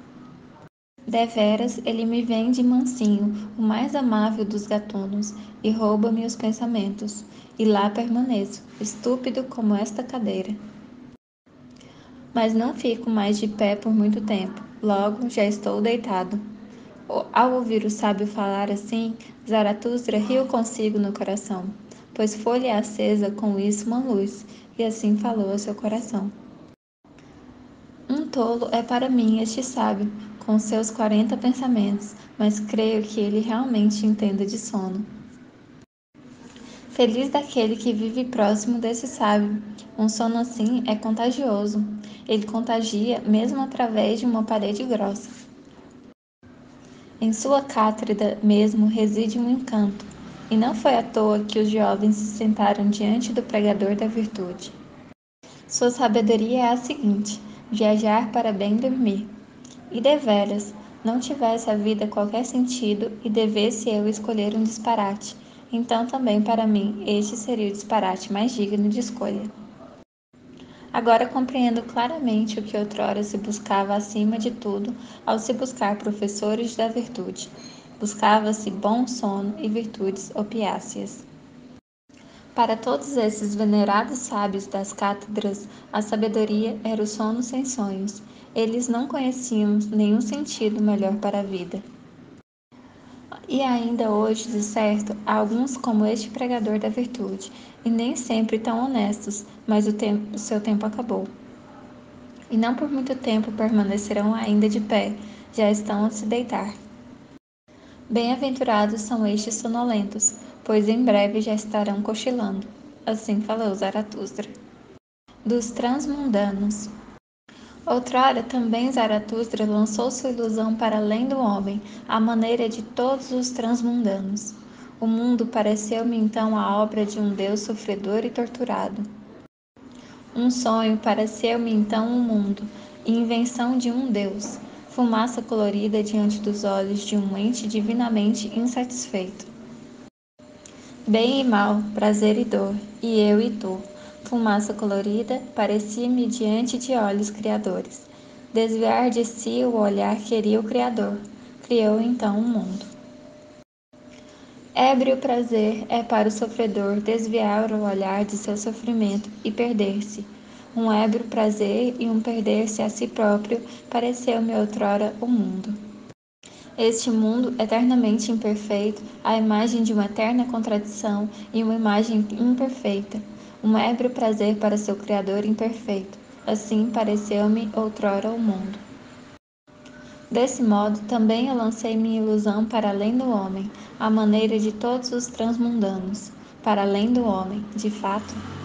Deveras, ele me vem de mansinho, o mais amável dos gatunos, e rouba-me os pensamentos. E lá permaneço, estúpido como esta cadeira. Mas não fico mais de pé por muito tempo. Logo, já estou deitado. Ao ouvir o sábio falar assim, Zaratustra riu consigo no coração, pois foi-lhe acesa com isso uma luz, e assim falou ao seu coração. Um tolo é para mim este sábio, com seus 40 pensamentos, mas creio que ele realmente entenda de sono. Feliz daquele que vive próximo desse sábio. Um sono assim é contagioso. Ele contagia mesmo através de uma parede grossa. Em sua cátedra mesmo reside um encanto, e não foi à toa que os jovens se sentaram diante do pregador da virtude. Sua sabedoria é a seguinte: viajar para bem dormir. E deveras, não tivesse a vida qualquer sentido e devesse eu escolher um disparate, então também para mim este seria o disparate mais digno de escolha. Agora compreendo claramente o que outrora se buscava acima de tudo ao se buscar professores da virtude. Buscava-se bom sono e virtudes opiáceas. Para todos esses venerados sábios das cátedras, a sabedoria era o sono sem sonhos. Eles não conheciam nenhum sentido melhor para a vida. E ainda hoje, de certo, há alguns como este pregador da virtude, e nem sempre tão honestos, mas o seu tempo acabou. E não por muito tempo permanecerão ainda de pé, já estão a se deitar. Bem-aventurados são estes sonolentos, pois em breve já estarão cochilando. Assim falou Zaratustra. Dos transmundanos. Outrora também Zaratustra lançou sua ilusão para além do homem, à maneira de todos os transmundanos. O mundo pareceu-me então a obra de um Deus sofredor e torturado. Um sonho pareceu-me então um mundo, invenção de um Deus, fumaça colorida diante dos olhos de um ente divinamente insatisfeito. Bem e mal, prazer e dor, e eu e tu, fumaça colorida, parecia-me diante de olhos criadores. Desviar de si o olhar queria o Criador, criou então o mundo. Ébrio prazer é para o sofredor desviar o olhar de seu sofrimento e perder-se. Um ébrio prazer e um perder-se a si próprio pareceu-me outrora o mundo. Este mundo eternamente imperfeito, a imagem de uma eterna contradição e uma imagem imperfeita, um ébrio prazer para seu Criador imperfeito. Assim pareceu-me outrora o mundo. Desse modo, também eu lancei minha ilusão para além do homem, à maneira de todos os transmundanos, para além do homem, de fato.